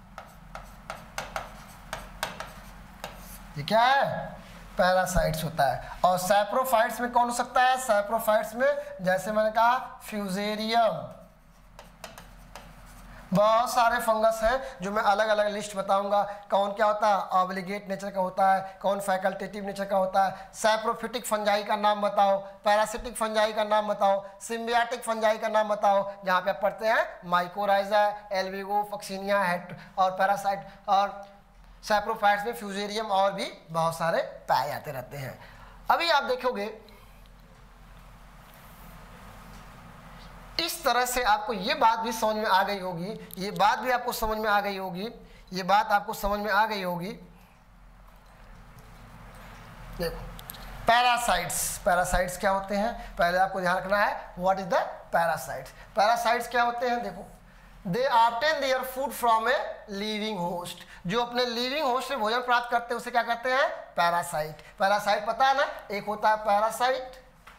ये क्या है? पैरासाइट्स होता है। और सैप्रोफाइट्स में कौन हो सकता है? सैप्रोफाइट्स में जैसे मैंने कहा फ्यूजेरियम, बहुत सारे फंगस हैं जो मैं अलग अलग लिस्ट बताऊंगा। कौन क्या होता है? ऑब्लिगेट नेचर का होता है, कौन फैकल्टेटिव नेचर का होता है। सैप्रोफिटिक फंजाई का नाम बताओ, पैरासिटिक फंजाई का नाम बताओ, सिम्बियाटिक फंजाई का नाम बताओ। जहाँ पे आप पढ़ते हैं माइकोराइजा, एल्ब्यूगो, पक्सिनिया, हेट और पैरासाइट और सैप्रोफाइट्स में फ्यूजेरियम और भी बहुत सारे पाए जाते रहते हैं। अभी आप देखोगे इस तरह से आपको ये बात भी समझ में आ गई होगी, ये बात भी आपको समझ में आ गई होगी, ये बात आपको समझ में आ गई होगी। देखो पैरासाइट्स, पैरासाइट्स क्या होते हैं? पहले आपको ध्यान रखना है what is the parasites. Parasites क्या होते हैं? देखो, they obtain their food from a living host. जो अपने लिविंग होस्ट से भोजन प्राप्त करते हैं उसे क्या कहते हैं? पैरासाइट। पैरासाइट पता है ना, एक होता है पैरासाइट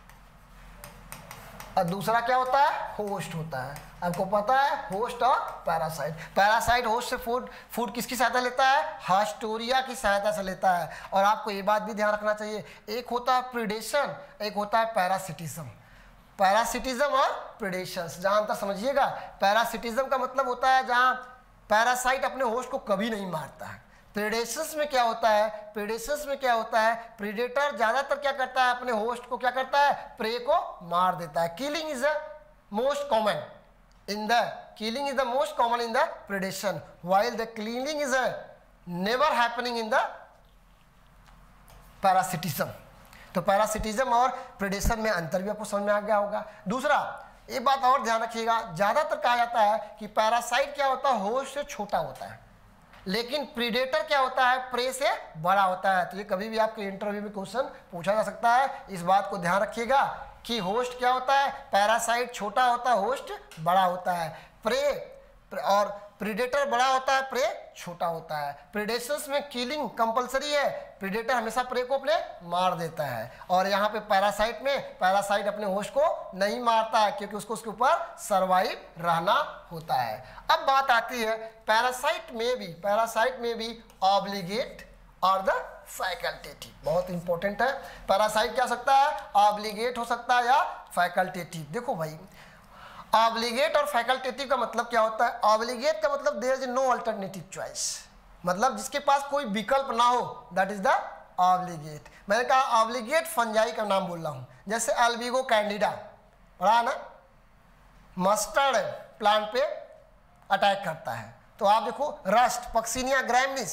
और दूसरा क्या होता है? होस्ट होता है। आपको पता है होस्ट और पैरासाइट। पैरासाइट होस्ट से फूड फूड किसकी सहायता लेता है? हास्टोरिया की सहायता से लेता है। और आपको ये बात भी ध्यान रखना चाहिए, एक होता है प्रीडेशन, एक होता है पैरासिटिज्म। पैरासिटिज्म और प्रीडेशंस जहाँ तक समझिएगा। पैरासिटिज्म का मतलब होता है जहाँ पैरासाइट अपने होस्ट को कभी नहीं मारता है। प्रीडेशंस में क्या होता है? प्रीडेशंस में क्या होता है? प्रीडेटर ज़्यादातर क्या करता है? अपने होस्ट को क्या करता है? प्रे को मार देता है। Killing is the most common in the killing is the most common in the predation, while the killing is never happening in the parasitism. तो पैरासिटिज्म और प्रीडेशन में अंतर भी आपको समझ में आ गया होगा। दूसरा एक बात और ध्यान रखिएगा, ज़्यादातर कहा जाता है कि पैरासाइट क्या होता है? होस्ट से छोटा होता है। लेकिन प्रीडेटर क्या होता है, प्रे से बड़ा होता है। तो ये कभी भी आपके इंटरव्यू में क्वेश्चन पूछा जा सकता है, इस बात को ध्यान रखिएगा कि होस्ट क्या होता है, पैरासाइट छोटा होता है, होस्ट बड़ा होता है। प्रे और प्रीडेटर बड़ा होता है, प्रे छोटा होता है। प्रीडेशंस में किलिंग कंपलसरी है, प्रीडेटर हमेशा प्रे को अपने मार देता है। और यहाँ पे पैरासाइट में पैरासाइट अपने होस्ट को नहीं मारता है, क्योंकि उसको उसके ऊपर सर्वाइव रहना होता है। अब बात आती है पैरासाइट में भी पैरासाइट में भी ऑब्लिगेट और द फैकल्टेटिव, बहुत इंपॉर्टेंट है। पैरासाइट क्या हो सकता है, ऑब्लिगेट हो सकता है या फैकल्टेटिव। देखो भाई, ऑब्लिगेट और फैकल्टेटिव का मतलब क्या होता है। ऑब्लिगेट का मतलब there is no alternative choice, मतलब जिसके पास कोई विकल्प ना हो, दैट इज द ऑब्लिगेट। मैंने कहा ऑब्लिगेट फंजाई का नाम बोल रहा हूं, जैसे अल्बिगो कैंडिडा पढ़ा है ना, मस्टर्ड प्लांट पे अटैक करता है। तो आप देखो rust Puccinia graminis,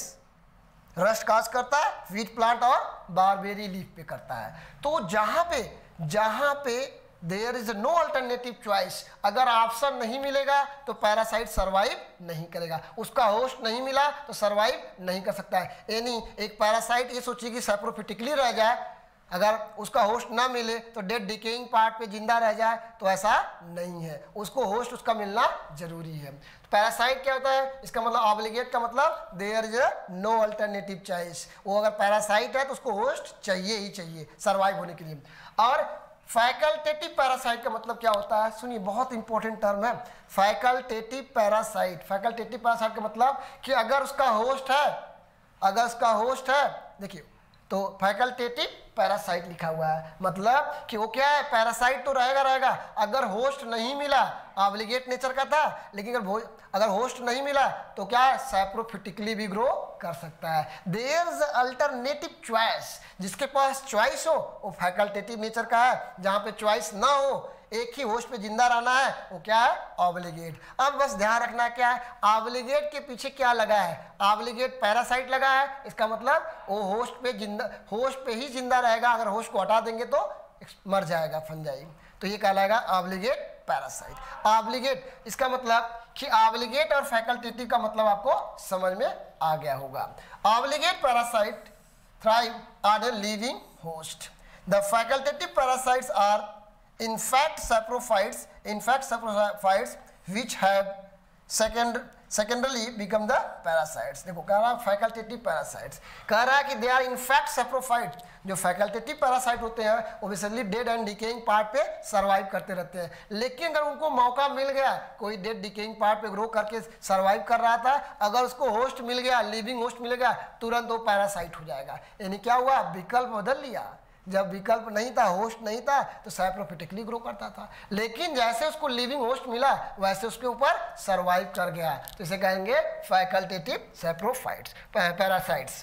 rust cause करता है व्हीट प्लांट और बारबेरी लीफ पे करता है। तो जहां पे जहां पे there is no alternative choice, अगर ऑप्शन नहीं मिलेगा तो पैरासाइट सर्वाइव नहीं करेगा, उसका होस्ट नहीं मिला तो सर्वाइव नहीं कर सकता है। यानी एक पैरासाइट ये सोचिए कि सैप्रोफिटिकली रह जाए, अगर उसका होस्ट ना मिले तो डेड डिकेइंग पार्ट पे जिंदा रह जाए, तो ऐसा नहीं है, उसको होस्ट उसका मिलना जरूरी है। तो पैरासाइट क्या होता है, इसका मतलब ऑब्लिगेट का मतलब there is no alternative choice, वो अगर पैरासाइट है तो उसको होस्ट चाहिए ही चाहिए सर्वाइव होने के लिए। और फैकल्टेटिव पैरासाइट का मतलब क्या होता है, सुनिए बहुत इंपॉर्टेंट टर्म है फैकल्टेटिव पैरासाइट। फैकल्टेटिव पैरासाइट का मतलब कि अगर उसका होस्ट है अगर उसका होस्ट है देखिए, तो फैकल्टेटिव पैरासाइट लिखा हुआ है, मतलब कि वो क्या है, पैरासाइट तो रहेगा रहेगा अगर होस्ट नहीं मिला, ऑब्लिगेट नेचर का था, लेकिन अगर अगर होस्ट नहीं मिला तो क्या है, सैप्रोफिटिकली भी ग्रो कर सकता है। देयर इज अल्टरनेटिव चॉइस, जिसके पास चॉइस हो वो फैकल्टेटिव नेचर का है, जहां पे चॉइस ना हो, एक ही होस्ट पे जिंदा रहना है, वो क्या है, ऑब्लिगेट। अब बस ध्यान रखना क्या है, ऑब्लिगेट के पीछे क्या लगा है, ऑब्लिगेट पैरासाइट लगा है, इसका मतलब वो होस्ट पे जिंदा होस्ट पे ही जिंदा रहेगा, अगर होस्ट को हटा देंगे तो मर जाएगा फंजाई, तो ये कहलाएगा ऑब्लिगेट पैरासाइट। ऑब्लिगेट इसका मतलब कि ऑब्लिगेट और फैकल्टेटिव का मतलब आपको समझ में आ गया होगा। Obligate parasite thrive on a living host. The facultative parasites are in fact saprophytes, in fact saprophytes which have second secondarily become the parasites. देखो कह रहा है फैकल्टेटिव पैरासाइट्स, कह रहा है कि they are in fact saprophyte. जो facultative parasite होते हैं वो basically dead and decaying part पे सर्वाइव करते रहते हैं, लेकिन अगर उनको मौका मिल गया, कोई डेड डिकेइंग पार्ट पे ग्रो करके सर्वाइव कर रहा था, अगर उसको होस्ट मिल गया, लिविंग होस्ट मिल गया, तुरंत वो पैरासाइट हो जाएगा। यानी क्या हुआ, विकल्प बदल लिया। जब विकल्प नहीं था, होस्ट नहीं था, तो सैप्रोफिटिकली ग्रो करता था, लेकिन जैसे उसको लिविंग होस्ट मिला वैसे उसके ऊपर सर्वाइव कर गया, तो इसे कहेंगे फैकल्टेटिव सैप्रोफाइट्स पैरासाइट्स।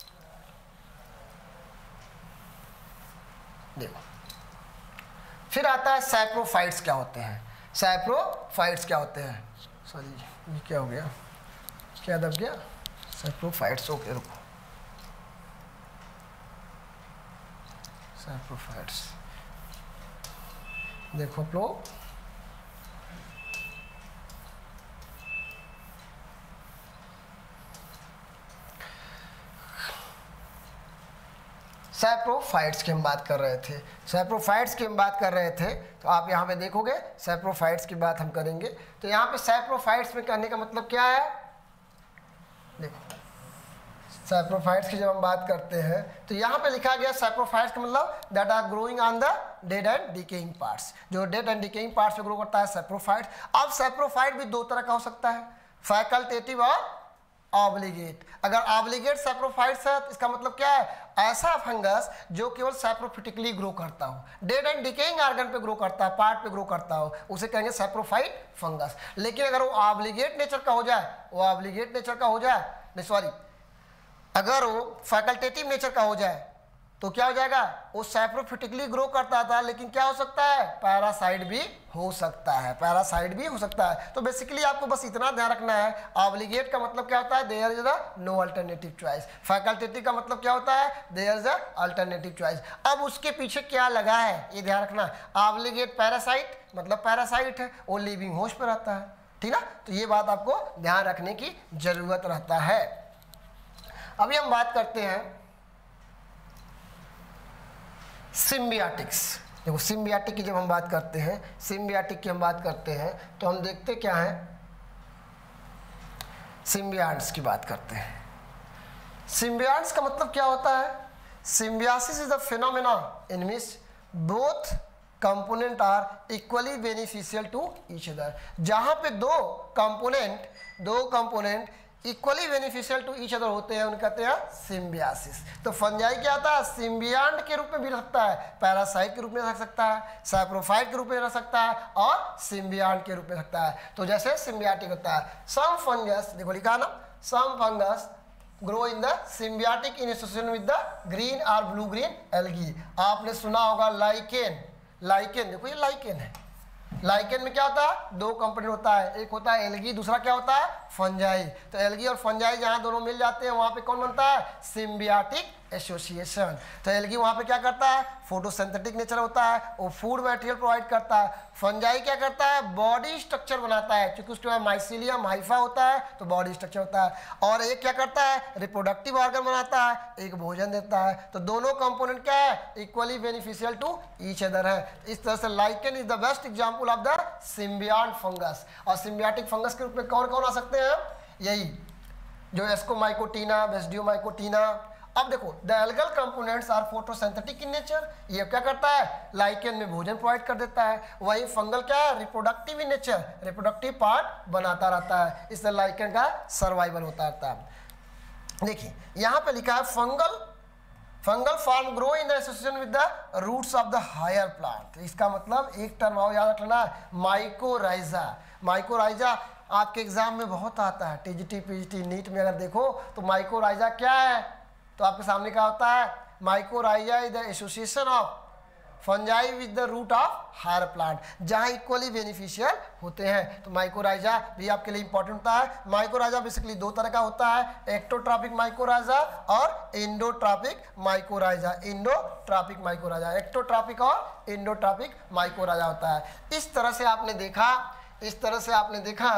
देखो फिर आता है सैप्रोफाइट्स क्या होते हैं। सैप्रोफाइट्स क्या होते हैं, सॉरी ये क्या हो गया, क्या दब गया, सैप्रोफाइट्स ओके रुको, सैप्रोफाइट्स देखो आप लोग, सैप्रोफाइट्स की हम बात कर रहे थे सैप्रोफाइट्स की हम बात कर रहे थे तो आप यहाँ पे देखोगे सैप्रोफाइट्स की बात हम करेंगे। तो यहाँ पे सैप्रोफाइट्स में कहने का मतलब क्या है, देखो सैप्रोफाइट्स की जब हम बात करते हैं तो यहाँ पे लिखा गया सैप्रोफाइट्स का मतलब that are growing on the dead and decaying parts, जो डेड एंड डिकेइंग पार्ट्स पे ग्रो करता है सैप्रोफाइट्स। अब सैप्रोफाइट भी दो तरह का हो सकता है, फैकल्टेटिव और ऑब्लिगेट। अगर ऑब्लिगेट सैप्रोफाइट्स है तो इसका मतलब क्या है, ऐसा फंगस जो केवल सैप्रोफिटिकली ग्रो करता हो, डेड एंड डिकेइंग ऑर्गन पे ग्रो करता है, पार्ट पे ग्रो करता हो, उसे कहेंगे सैप्रोफाइट फंगस। लेकिन अगर वो ऑब्लिगेट नेचर का हो जाए वो ऑब्लिगेट नेचर का हो जाए नहीं सॉरी अगर वो फैकल्टेटिव नेचर का हो जाए तो क्या हो जाएगा, वो सैप्रोफिटिकली ग्रो करता था, लेकिन क्या हो सकता है, पैरासाइट भी हो सकता है, पैरासाइट भी हो सकता है। तो बेसिकली आपको बस इतना ध्यान रखना है, ऑब्लिगेट का मतलब क्या होता है, there is a no alternative choice. Facultative का मतलब क्या होता है, there is a alternative choice. अब उसके पीछे क्या लगा है ये ध्यान रखना। ऑब्लिगेट पैरासाइट मतलब पैरासाइट है, वो लिविंग होस्ट पर रहता है, ठीक ना। तो ये बात आपको ध्यान रखने की जरूरत रहता है। अभी हम बात करते हैं सिम्बियाटिक्स। देखो सिम्बियाटिक की जब हम बात करते हैं सिम्बियाटिक की हम बात करते हैं तो हम देखते क्या है, सिम्बियंट्स की बात करते हैं। सिम्बियंट्स का मतलब क्या होता है? Symbiosis is the phenomena in which both component are equally beneficial to each other. जहां पे दो कंपोनेंट दो component equally beneficial to each other होते हैं उनको कहते हैं सिम्बियासिस। तो फंजाई क्या आता है? सिम्बियंट के रूप में भी रह सकता है, पैरासाइट के रूप में रह सकता है, सैप्रोफाइट के रूप में रह सकता है और सिम्बियंट के रूप में रह सकता है। तो जैसे सिम्बियाटिक होता है, सम फंगस, देखो लिखा ना, some fungus grow in the symbiotic in association with the green और ब्लू ग्रीन एल्गी। आपने सुना होगा लाइकेन, लाइकेन देखो ये लाइकेन है। लाइकेन में क्या होता है? दो कंपोनेंट होता है, एक होता है एल्गी, दूसरा क्या होता है? फंजाई। तो एल्गी और फंजाई जहां दोनों मिल जाते हैं वहां पे कौन बनता है? Symbiotic association. तो एल्गी वहां पे क्या करता है? फोटोसिंथेटिक नेचर होता है, वो फूड मटेरियल प्रोवाइड करता है। फंजाई क्या करता है? बॉडी स्ट्रक्चर बनाता है, क्योंकि उसके बाद माइसीलियम हाइफा होता है तो बॉडी स्ट्रक्चर होता है। और एक क्या करता है? रिप्रोडक्टिव ऑर्गन बनाता है, एक भोजन देता है। तो दोनों कंपोनेंट क्या है? Equally beneficial to each other है। इस तरह से lichen is the best example of the symbiont fungus. और सिम्बियाटिक फंगस के रूप में कौन कौन आ सकते हैं? यही जो एस्कोमाइकोटीना, बेस्डियोमाइकोटीना। अब देखो the algal components are photosynthetic in nature. ये क्या करता है? लाइकेन में भोजन प्रोवाइड कर देता है। वही फंगल क्या है? Reproductive in nature, reproductive part बनाता रहता है। इससे लाइकेन का सर्वाइवल होता रहता है। देखिए यहाँ पे लिखा है fungal fungal form grow in the association with the roots of the higher plant. इसका मतलब एक टर्म और याद रखना, माइकोराइजा। माइकोराइजा आपके एग्जाम में बहुत आता है, टीजीटी पीजीटी नीट में अगर देखो तो माइकोराइजा क्या है तो आपके सामने क्या होता है? Mycorrhiza is the association of fungi with the root of higher plant, जहां इक्वली बेनिफिशियल होते हैं। तो माइकोराइजा भी आपके लिए इंपॉर्टेंट होता है। माइकोराइजा बेसिकली दो तरह का होता है, एक्टोट्रॉपिक माइकोराइजा और इंडोट्रॉपिक माइकोराइजा। इंडोट्रॉपिक माइकोराइजा, एक्टोट्रॉपिक और इंडोट्रॉपिक माइकोराइजा होता है। इस तरह से आपने देखा इस तरह से आपने देखा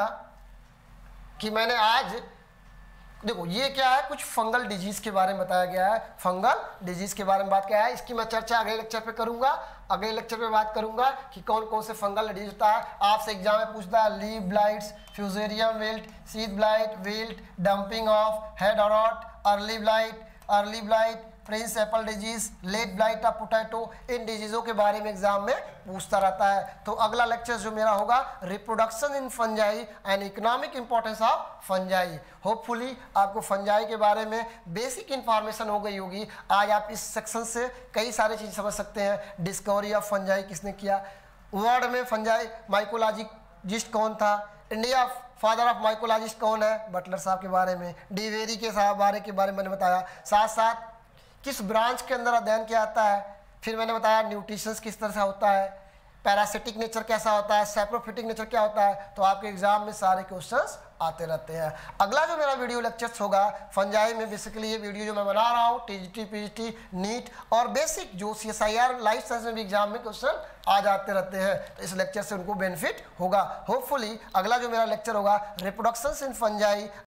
कि मैंने आज देखो ये क्या है, कुछ फंगल डिजीज के बारे में बताया गया है। फंगल डिजीज के बारे में बात किया है, इसकी मैं चर्चा अगले लेक्चर पे करूंगा। अगले लेक्चर पे बात करूंगा कि कौन कौन से फंगल डिजीज होता है। आपसे एग्जाम में पूछता है leaf blights, fusarium wilt, seed blight, wilt, damping off, head rot, early blight, early blight, prince apple disease, late blight of potato. इन डिजीजों के बारे में एग्जाम में पूछता रहता है। तो अगला लेक्चर जो मेरा होगा reproduction in fungi and economic importance of fungi. Hopefully आपको फंजाई के बारे में बेसिक इंफॉर्मेशन हो गई होगी। आज आप इस सेक्शन से कई सारी चीज़ समझ सकते हैं। डिस्कवरी ऑफ फंजाई किसने किया, वर्ल्ड में फंजाई माइकोलॉजिस्ट कौन था, इंडिया फादर ऑफ माइकोलॉजिस्ट कौन है, बटलर साहब के बारे में, डीवेरी के साहब बारे के बारे में मैंने बताया। साथ साथ किस ब्रांच के अंदर अध्ययन किया जाता है, फिर मैंने बताया न्यूट्रिशंस किस तरह से होता है, पैरासिटिक नेचर कैसा होता है, सैप्रोफिटिक नेचर क्या होता है। तो आपके एग्जाम में सारे क्वेश्चंस आते रहते हैं। अगला जो मेरा वीडियो लेक्चर्स होगा फंजाई में, बेसिकली ये वीडियो जो मैं बना रहा हूँ टीजीटी पीजीटी नीट और बेसिक जो सीएसआईआर लाइफ साइंस में भी एग्जाम में क्वेश्चन आ जाते रहते हैं। तो इस लेक्चर से उनको बेनिफिट होगा। होपफुली अगला जो मेरा लेक्चर होगा रिप्रोडक्शंस इन फंजाई